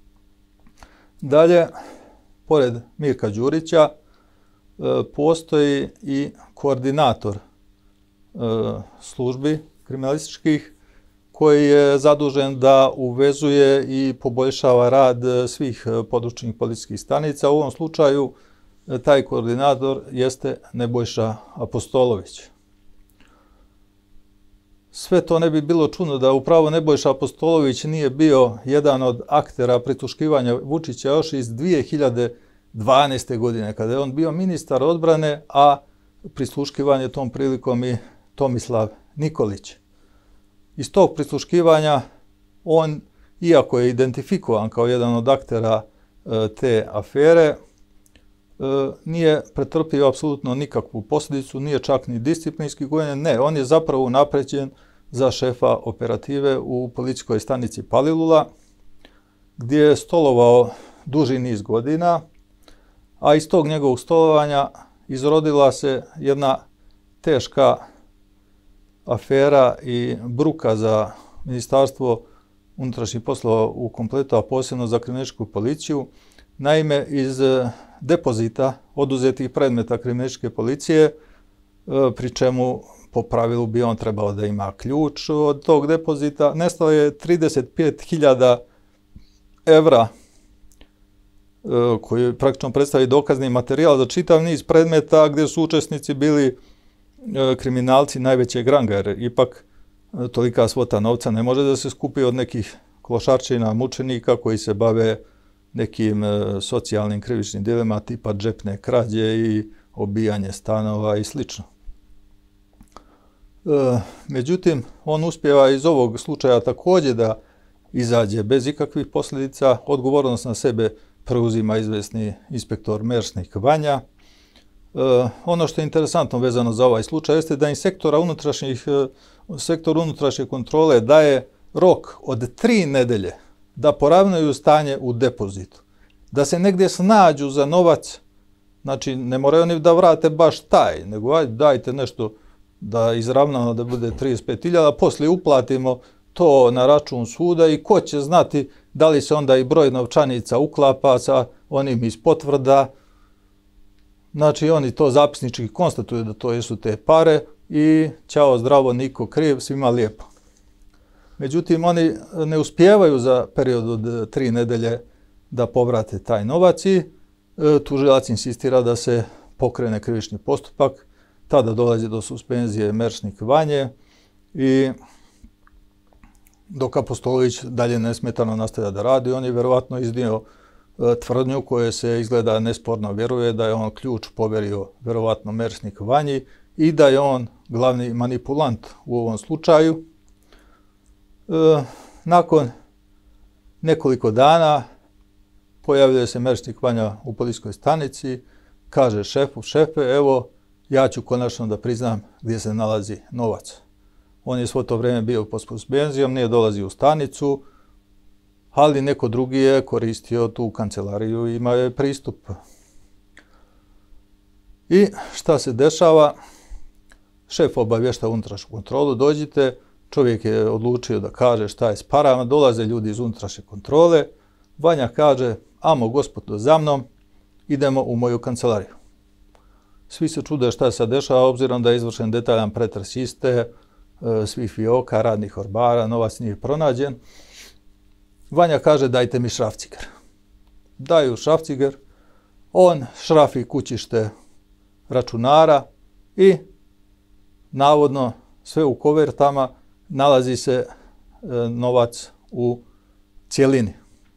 Dalje, pored Mirka Đurića, uh, postoji i koordinator uh, službi kriminalističkih koji je zadužen da uvezuje i poboljšava rad svih područnih policijskih stanica. U ovom slučaju taj koordinator jeste Nebojša Apostolović. Sve to ne bi bilo čudno da upravo Nebojša Apostolović nije bio jedan od aktera prisluškivanja Vučića još iz dvije hiljade dvanaeste. godine, kada je on bio ministar odbrane, a prisluškivanje tom prilikom i Tomislav Nikolić. Iz tog prisluškivanja on, iako je identifikovan kao jedan od aktera e, te afere, e, nije pretrpio apsolutno nikakvu posljedicu, nije čak ni disciplinski gonjen, ne, on je zapravo unapređen za šefa operative u policijskoj stanici Palilula, gdje je stolovao duži niz godina, a iz tog njegovog stolovanja izrodila se jedna teška afera i bruka za Ministarstvo unutrašnjih poslova u kompletu, a posebno za kriminalističku policiju. Naime, iz depozita oduzetih predmeta kriminalističke policije, pri čemu po pravilu bi on trebao da ima ključ od tog depozita, nestalo je trideset pet hiljada evra koji praktično predstavlja dokazni materijal za čitav niz predmeta gdje su učesnici bili kriminalci najvećeg ranga, jer ipak tolika svota novca ne može da se skupi od nekih klošarčina, mučenika koji se bave nekim socijalnim krivičnim djelima tipa džepne krađe i obijanje stanova i slično. Međutim, on uspijeva iz ovog slučaja također da izađe bez ikakvih posljedica. Odgovornost na sebe preuzima izvesni inspektor Meršnik Vanja. E, ono što je interesantno vezano za ovaj slučaj jeste da im sektora unutrašnjih, sektor unutrašnje kontrole daje rok od tri nedelje da poravnaju stanje u depozitu. Da se negdje snađu za novac, znači ne moraju oni da vrate baš taj, nego ajde, dajte nešto da izravnamo da bude trideset pet hiljada, poslije uplatimo to na račun suda i ko će znati da li se onda i broj novčanica uklapa sa onim iz potvrda. Znači oni to zapisnički konstatuju da to jesu te pare i ćao zdravo, niko kriv, svima lijepo. Međutim, oni ne uspijevaju za period od tri nedelje da povrate taj novac i tužilac insistira da se pokrene krivični postupak. Tada dolazi do suspenzije Meršnik Vanje i dok Apostolović dalje nesmetano nastavlja da radi, on je verovatno iznio tvrdnju koje se izgleda nesporno vjeruje da je on ključ poverio verovatno Meršnik Vanji i da je on glavni manipulant u ovom slučaju. E, nakon nekoliko dana pojavljuje se Meršnik Vanja u policijskoj stanici, kaže šefu, šefe, evo, ja ću konačno da priznam gdje se nalazi novac. On je svo to vrijeme bio pod suspenzijom, nije dolazio u stanicu, ali neko drugi je koristio tu kancelariju i imao je pristup. I šta se dešava? Šef obavješta unutrašnju kontrolu, dođite, čovjek je odlučio da kaže šta je s parama, dolaze ljudi iz unutrašnje kontrole, Vanja kaže, amo gospodo za mnom, idemo u moju kancelariju. Svi se čude šta se dešava, obzirom da je izvršen detaljan pretres iste, svih fioka, radnih orbara, novac nije pronađen. Vanja kaže, dajte mi šrafciger. Daju šrafciger, on šrafi kućište računara i navodno sve u kovertama nalazi se novac u cjelini.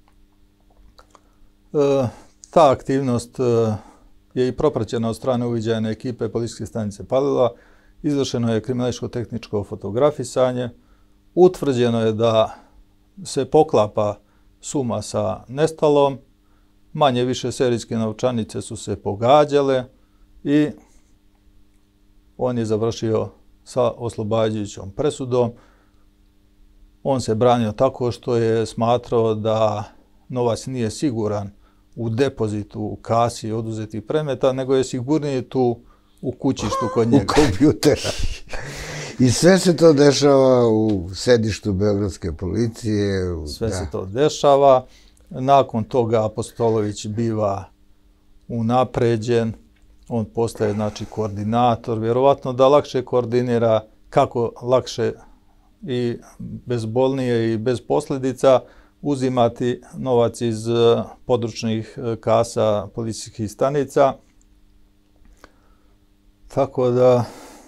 Ta aktivnost je i propraćena od strane uviđajne ekipe policijske stanice Palilula. Izvršeno je kriminalističko-tehničko fotografisanje. Utvrđeno je da se poklapa suma sa nestalom. Manje više serijske novčanice su se pogađale i on je završio sa oslobađajućom presudom. On se branio tako što je smatrao da novac nije siguran u depozitu, u kasi oduzetih predmeta, nego je sigurnije tu u kućištu kod njega.
U kompjutera. I sve se to dešava u sedištu Beogradske policije.
Sve se to dešava. Nakon toga Apostolović biva unapređen. On postaje, znači, koordinator. Vjerovatno da lakše koordinira, kako lakše i bezbolnije i bez posljedica uzimati novac iz područnih kasa policijskih stanica. Tako da,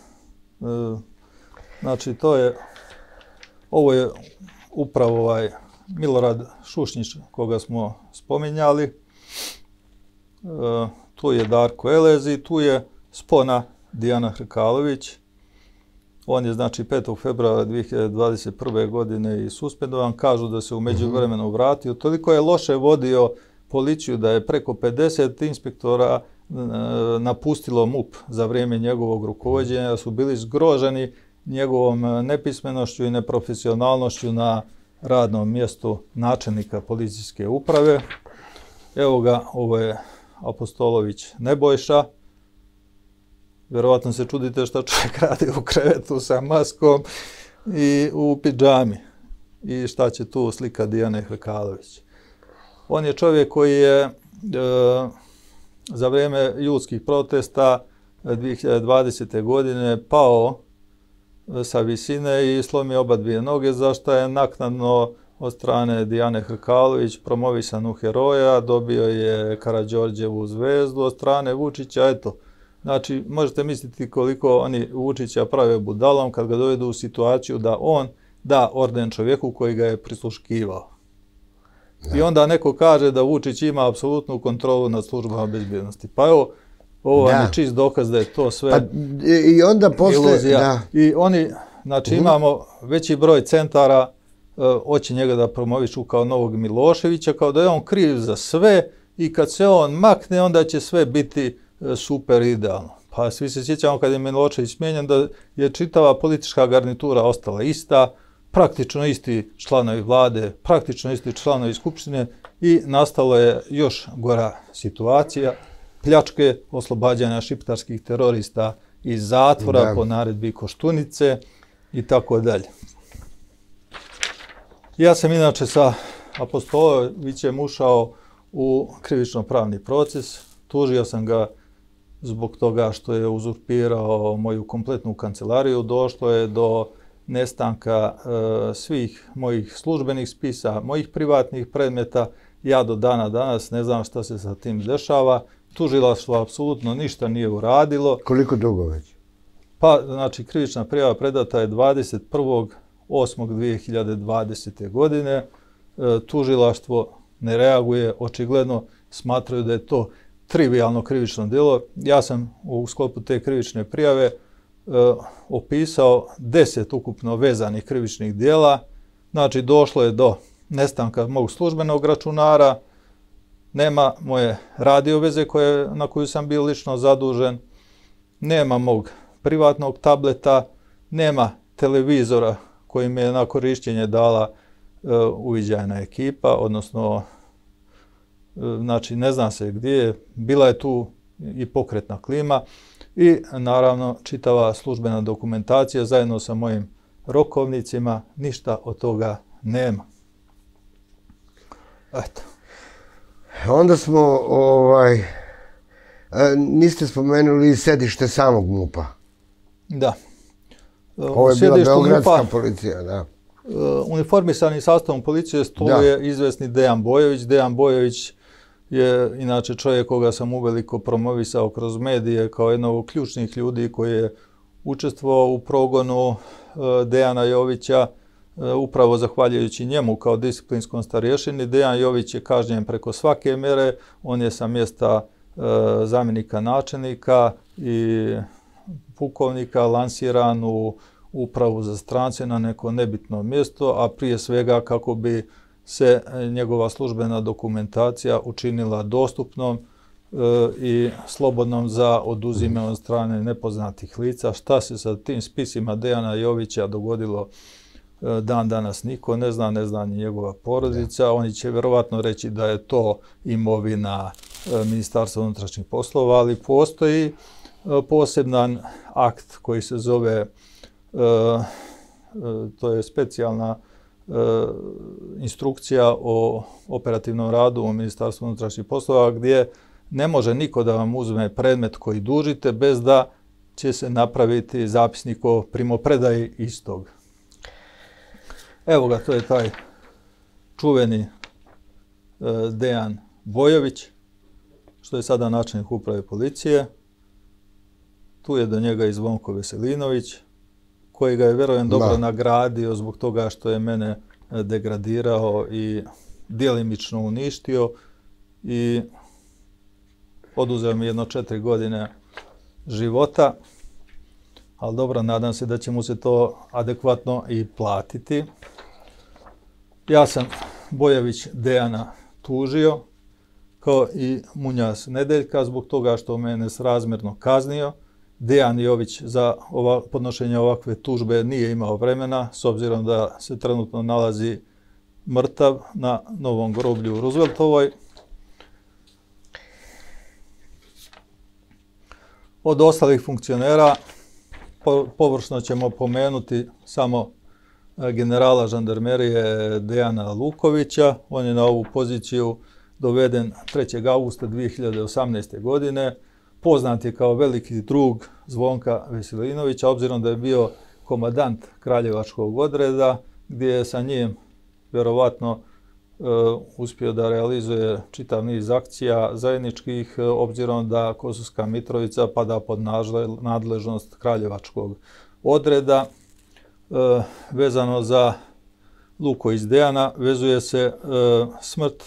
znači, to je, ovo je upravo ovaj Milorad Šušnjić, koga smo spominjali. Tu je Darko Elez i tu je spona Dijana Hrkalović. On je, znači, petog februara dvije hiljade dvadeset prve. godine i suspendovan. Kažu da se u međuvremenu vratio. Toliko je loše vodio policiju da je preko pedeset inspektora napustilo M U P za vrijeme njegovog rukovođenja, su bili zgroženi njegovom nepismenošću i neprofesionalnošću na radnom mjestu načelnika policijske uprave. Evo ga, ovo je Apostolović Nebojša. Vjerovatno se čudite što čovjek radi u krevetu sa maskom i u pidžami. I šta će tu slika Dijane Hrkalović. On je čovjek koji je e, za vrijeme julskih protesta dvije hiljade dvadesete. godine pao sa visine i slomio oba dvije noge, za što je naknadno od strane Dijane Hrkalović, promovisan u heroja, dobio je Karađorđevu zvezdu od strane Vučića, eto. Znači, možete misliti koliko oni Vučića prave budalom kad ga dovedu u situaciju da on da orden čovjeku koji ga je prisluškivao. Da. I onda neko kaže da Vučić ima apsolutnu kontrolu nad službama bezbjednosti. Pa evo, ovo vam je čist dokaz da je to sve
pa, i onda posle,
iluzija.
Da.
I oni, znači, uh-huh. imamo veći broj centara, hoće njega da promovišu kao novog Miloševića, kao da je on kriv za sve i kad se on makne, onda će sve biti super idealno. Pa svi se sjećamo kad je Milošević smijenjen da je čitava politička garnitura ostala ista, praktično isti članovi vlade, praktično isti članovi skupštine i nastalo je još gora situacija, pljačke, oslobađanja šiptarskih terorista iz zatvora da. Po naredbi Koštunice i tako dalje. Ja sam inače sa Apostolovićem ušao u krivično-pravni proces. Tužio sam ga zbog toga što je uzurpirao moju kompletnu kancelariju. Došlo je do nestanka e, svih mojih službenih spisa, mojih privatnih predmeta. Ja do dana danas ne znam šta se sa tim dešava. Tužilaštvo apsolutno ništa nije uradilo.
Koliko dugo već?
Pa, znači, krivična prijava predata je dvadeset prvog osmog dvije hiljade dvadesete. godine. E, tužilaštvo ne reaguje, očigledno smatraju da je to trivijalno krivično djelo. Ja sam u sklopu te krivične prijave e, opisao deset ukupno vezanih krivičnih djela. Znači, došlo je do nestanka mog službenog računara, nema moje radio veze koje, na koju sam bio lično zadužen, nema mog privatnog tableta, nema televizora koji mi je na korišćenje dala e, uviđajna ekipa, odnosno e, znači ne zna se gdje je, bila je tu i pokretna klima i naravno čitava službena dokumentacija zajedno sa mojim rokovnicima, ništa od toga nema. Eto.
Onda smo, ovaj, niste spomenuli sedište samog MUP-a.
Da.
Ovo je bila beogradska MUP-a, policija, da.
Uniformisani sastavom policije stoluje da. Izvesni Dejan Bojović. Dejan Bojović je inače čovjek koga sam uveliko promovisao kroz medije kao jednog od ključnih ljudi koji je učestvovao u progonu Dejana Jovića. Upravo zahvaljujući njemu kao disciplinskom starješini, Dejan Jović je kažnjen preko svake mere. On je sa mjesta e, zamjenika načelnika i pukovnika lansiran u upravu za strance na neko nebitno mjesto, a prije svega kako bi se njegova službena dokumentacija učinila dostupnom e, i slobodnom za oduzimanje od strane nepoznatih lica. Šta se sa tim spisima Dejana Jovića dogodilo dan danas niko ne zna, ne zna ni njegova porodica. Oni će vjerovatno reći da je to imovina Ministarstva unutrašnjih poslova, ali postoji poseban akt koji se zove, to je specijalna instrukcija o operativnom radu u Ministarstvu unutrašnjih poslova, gdje ne može niko da vam uzme predmet koji dužite bez da će se napraviti zapisnik o primopredaji istog. Evo ga, to je taj čuveni uh, Dejan Bojović, što je sada načelnik uprave policije. Tu je do njega i Zvonko Veselinović, koji ga je, vjerujem, dobro da. nagradio zbog toga što je mene degradirao i djelimično uništio i oduzeo mi jedno četiri godine života. Ali dobro, nadam se da će mu se to adekvatno i platiti. Ja sam Bojović Dejana tužio, kao i Munjas Nedeljka, zbog toga što me nesrazmjerno kaznio. Dejan Jović za ova, podnošenje ovakve tužbe nije imao vremena, s obzirom da se trenutno nalazi mrtav na Novom groblju u Rooseveltovoj. Od ostalih funkcionera površno ćemo pomenuti samo generala žandarmerije Dejana Lukovića. On je na ovu poziciju doveden trećeg augusta dvije hiljade osamnaeste. godine. Poznat je kao veliki drug Zvonka Veselinovića, obzirom da je bio komandant Kraljevačkog odreda, gdje je sa njim vjerovatno uspio da realizuje čitav niz akcija zajedničkih, obzirom da Kosovska Mitrovica pada pod nadležnost Kraljevačkog odreda. Vezano za Luko iz Dejana vezuje se smrt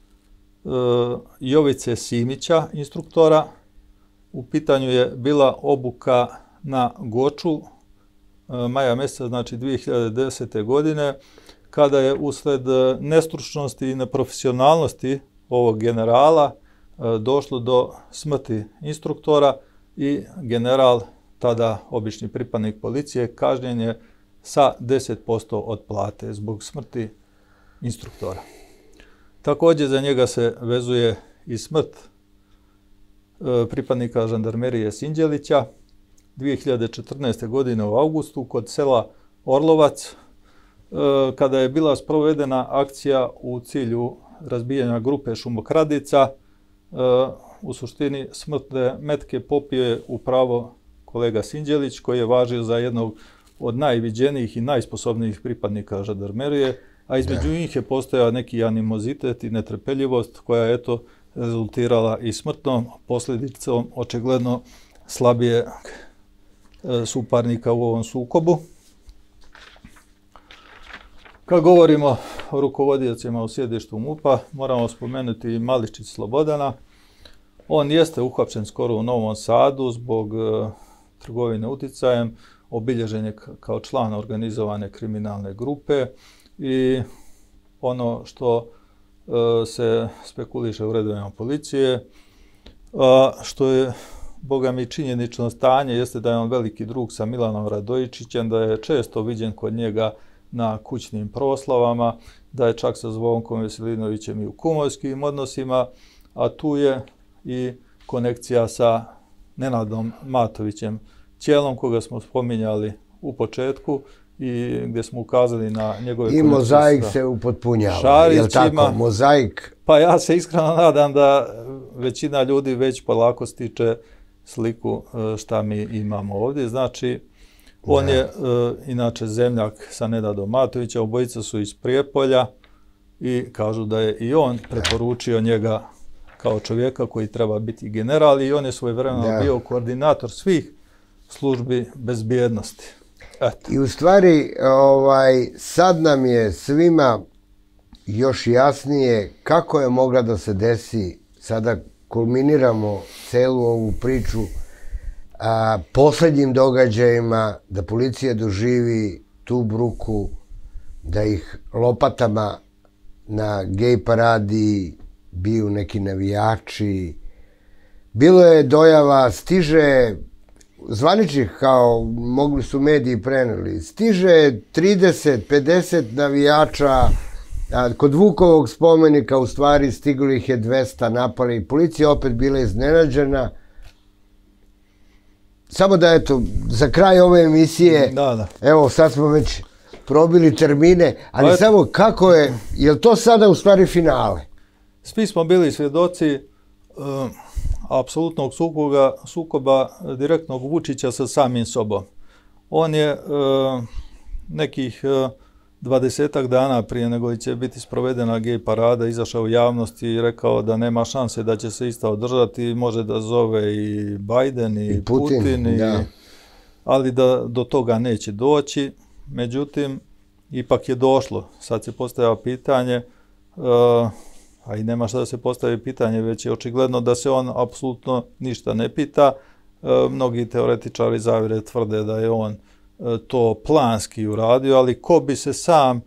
Jovice Simića, instruktora. U pitanju je bila obuka na Goču maja mjeseca, znači dvije hiljade desete. godine, kada je usled nestručnosti i neprofesionalnosti ovog generala došlo do smrti instruktora i general, tada obični pripadnik policije, kažnjen je sa deset posto od plate zbog smrti instruktora. Također za njega se vezuje i smrt pripadnika žandarmerije Sinđelića dvije hiljade četrnaeste. godine u avgustu kod sela Orlovac, kada je bila sprovedena akcija u cilju razbijanja grupe šumokradica. U suštini smrtne metke popio je upravo kolega Sinđelić, koji je važio za jednog od najviđenijih i najsposobnijih pripadnika žandarmerije, a između njih je postojao neki animozitet i netrpeljivost koja je eto rezultirala i smrtnom posljedicom očigledno slabije suparnika u ovom sukobu. Kad govorimo o rukovodiocima u sjedištu MUP-a, moramo spomenuti i Mališić Slobodana. On jeste uhapšen skoro u Novom Sadu zbog e, trgovine uticajem, obilježen je kao član organizovane kriminalne grupe i ono što e, se spekuliše u redovima policije, a, što je boga mi činjenično stanje, jeste da je on veliki drug sa Milanom Radojičićem, da je često viđen kod njega na kućnim proslavama, da je čak sa Zvonkom Veselinovićem i u kumovskim odnosima, a tu je i konekcija sa Nenadom Matovićem Ćelom, koga smo spominjali u početku i gdje smo ukazali na njegove konekcije. I mozaik
se upotpunjava, je li tako? Mozaik?
Pa ja se iskreno nadam da većina ljudi već polako stiče sliku šta mi imamo ovdje. Znači, on je, e, inače, zemljak sa Nenadom Matovića, obojica su iz Prijepolja i kažu da je i on preporučio njega kao čovjeka koji treba biti general i on je svojevremeno bio koordinator svih službi bezbjednosti. Eto.
I u stvari, ovaj, sad nam je svima još jasnije kako je mogla da se desi, sada kulminiramo celu ovu priču, a posljednjim događajima, da policija doživi tu bruku, da ih lopatama na gej paradi biju neki navijači. Bilo je dojava, stiže zvaničnih, kao mogli su mediji preneli, stiže trideset pedeset navijača, a kod Vukovog spomenika u stvari stiglo ih je dvesta, napali, policija opet bila iznenađena. Samo da, eto, za kraj ove emisije,
da, da.
Evo, sad smo već probili termine, ali pa samo kako je, je li to sada u stvari finale?
Svi smo bili svjedoci um, apsolutnog sukoba, sukoba direktnog Vučića sa samim sobom. On je um, nekih uh, dvadesetak dana prije nego li će biti sprovedena gej parada izašao u javnost i rekao da nema šanse da će se ista održati, može da zove i Biden i, I Putin, Putin i, ja. ali da do toga neće doći. Međutim, ipak je došlo. Sad se postavlja pitanje, uh, a i nema šta da se postavi pitanje, već je očigledno da se on apsolutno ništa ne pita. Uh, mnogi teoretičari zavjere tvrde da je on to planski uradio, ali ko bi se sam e,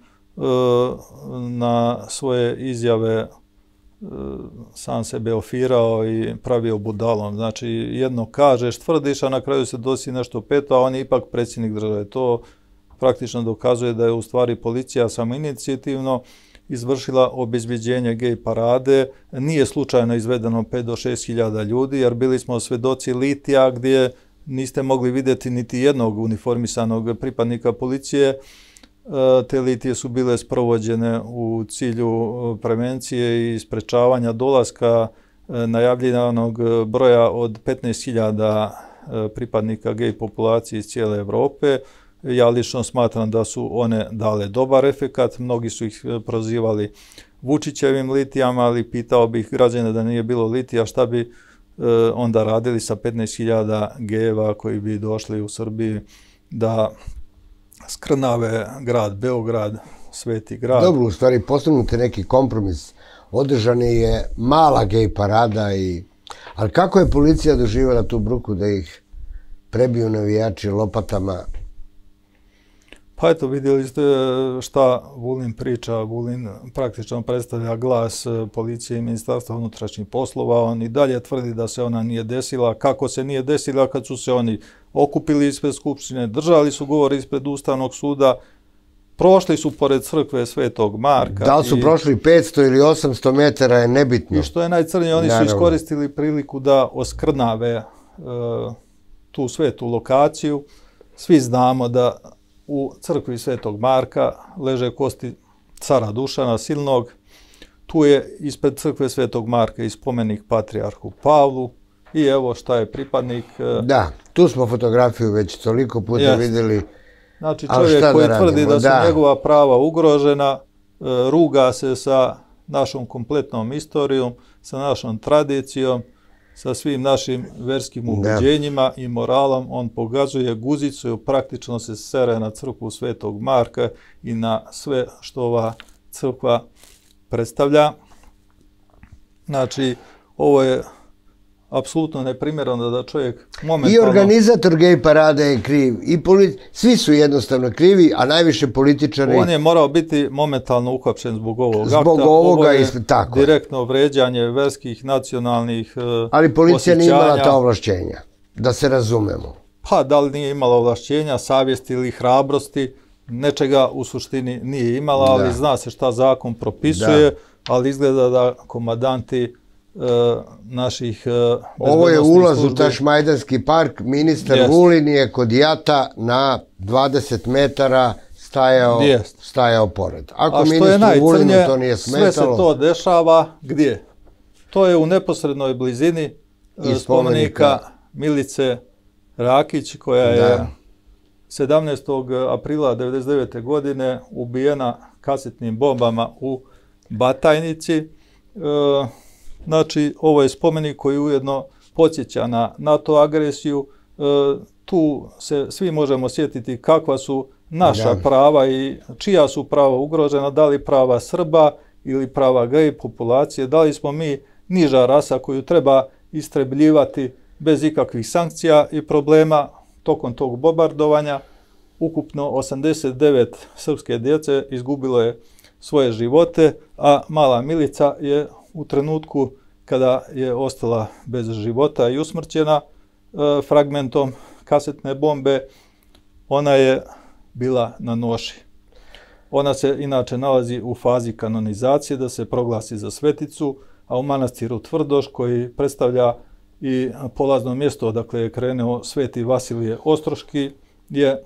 na svoje izjave e, sam sebe ofirao i pravio budalom. Znači, jedno kažeš, tvrdiš, a na kraju se dosi nešto peto, a on je ipak predsjednik države. To praktično dokazuje da je u stvari policija samoinicijativno izvršila obezbeđenje gej parade. Nije slučajno izvedeno pet do šest hiljada ljudi, jer bili smo svedoci litija gdje niste mogli vidjeti niti jednog uniformisanog pripadnika policije. Te litije su bile sprovođene u cilju prevencije i sprečavanja dolaska najavljenog broja od petnaest hiljada pripadnika gej populacije iz cijele Evrope. Ja lično smatram da su one dale dobar efekat. Mnogi su ih prozivali Vučićevim litijama, ali pitao bih građane da nije bilo litija, šta bi e, onda radili sa petnaest hiljada geva koji bi došli u Srbiji da skrnave grad Beograd, sveti grad.
Dobro, u stvari postignut je neki kompromis. Održana je mala gej parada, i... ali kako je policija doživjela tu bruku da ih prebiju navijači lopatama?
Pa eto, vidjeli ste šta Vulin priča. Vulin praktično predstavlja glas policije i Ministarstva unutrašnjih poslova. On i dalje tvrdi da se ona nije desila. Kako se nije desila kad su se oni okupili ispred Skupštine, držali su govor ispred Ustavnog suda, prošli su pored crkve Svetog Marka.
Da li su i, prošli petsto ili osamsto metara je nebitno.
I što je najcrnije, oni Naravno. su iskoristili priliku da oskrnave e, tu svetu lokaciju. Svi znamo da u crkvi Svetog Marka leže kosti cara Dušana Silnog. Tu je ispred crkve Svetog Marka i spomenik patrijarhu Pavlu. I evo šta je pripadnik...
Da, tu smo fotografiju već toliko puta jest. vidjeli.
Znači čovjek koji
da
tvrdi da su
da.
njegova prava ugrožena, ruga se sa našom kompletnom istorijom, sa našom tradicijom, sa svim našim verskim ubeđenjima da. i moralom. On pokazuje guzicu i praktično se sere na crkvu Svetog Marka i na sve što ova crkva predstavlja. Znači, ovo je apsolutno neprimjereno da čovjek momentalno...
I organizator gej parade je kriv, i politi... svi su jednostavno krivi, a najviše političari...
On je morao biti momentalno uhapšen zbog ovog akta.
Zbog ovoga,
ovo je
i tako.
direktno vređanje verskih, nacionalnih osjećanja.
Ali policija nije imala ta ovlašćenja, da se razumemo.
Pa da li nije imala ovlašćenja, savjesti ili hrabrosti, nečega u suštini nije imala, ali da. zna se šta zakon propisuje, da. ali izgleda da komandanti Uh, naših uh, bezbednostnih službi.
Ovo je ulaz u taš Majdanski park. Ministar Jest. Vulin je kod jata na dvadeset metara stajao, stajao pored. Ako ministru Vulinu to nije smetalo...
Sve se to dešava gdje? To je u neposrednoj blizini spomenika, spomenika Milice Rakić, koja je da. sedamnaestog aprila devedeset devete. godine ubijena kasetnim bombama u Batajnici. Uh, Znači, ovo je spomenik koji ujedno podsjeća na NATO agresiju. E, tu se svi možemo sjetiti kakva su naša da. prava i čija su prava ugrožena, da li prava Srba ili prava gej populacije, da li smo mi niža rasa koju treba istrebljivati bez ikakvih sankcija i problema. Tokom tog bombardovanja ukupno osamdeset devet srpske djece izgubilo je svoje živote, a mala Milica je u trenutku kada je ostala bez života i usmrćena e, fragmentom kasetne bombe, ona je bila na noši. Ona se inače nalazi u fazi kanonizacije da se proglasi za sveticu, a u manastiru Tvrdoš, koji predstavlja i polazno mjesto odakle je krenuo sveti Vasilije Ostroški, je e,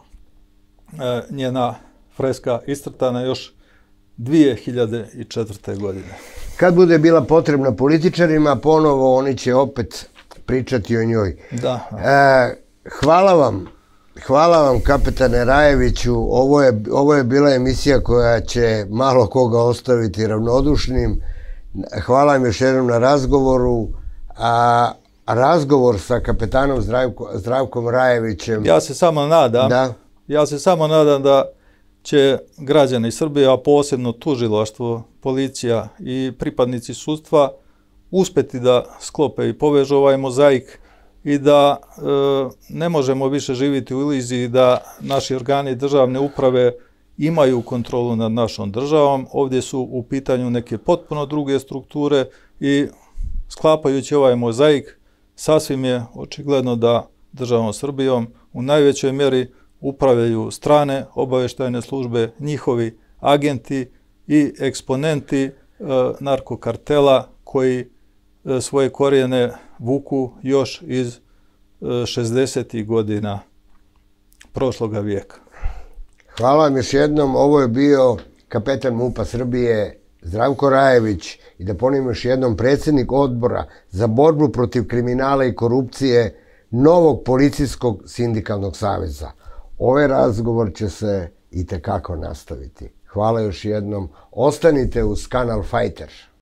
njena freska iscrtana još dvije hiljade četvrte. godine.
Kad bude bila potrebna političarima, ponovo oni će opet pričati o njoj.
Da.
E, hvala vam, hvala vam kapetane Rajeviću. Ovo je, ovo je bila emisija koja će malo koga ostaviti ravnodušnim. Hvala vam još jednom na razgovoru. A razgovor sa kapetanom Zdravko, Zdravkom Rajevićem...
Ja se samo nadam, da? ja se samo nadam da će građani Srbije, a posebno tužilaštvo, policija i pripadnici sudstva uspjeti da sklope i povežu ovaj mozaik i da e, ne možemo više živjeti u iluziji da naši organi državne uprave imaju kontrolu nad našom državom. Ovdje su u pitanju neke potpuno druge strukture i sklapajući ovaj mozaik sasvim je očigledno da državom Srbijom u najvećoj mjeri upravljaju strane obavještajne službe, njihovi agenti i eksponenti e, narkokartela koji e, svoje korijene vuku još iz e, šezdesetih godina prošloga vijeka.
Hvala vam još jednom. Ovo je bio kapetan MUP-a Srbije Zdravko Rajević i da ponovim još jednom predsjednik odbora za borbu protiv kriminala i korupcije Novog policijskog sindikalnog saveza. ovaj razgovor će se itekako nastaviti. Hvala još jednom. Ostanite uz Kanal Fighter.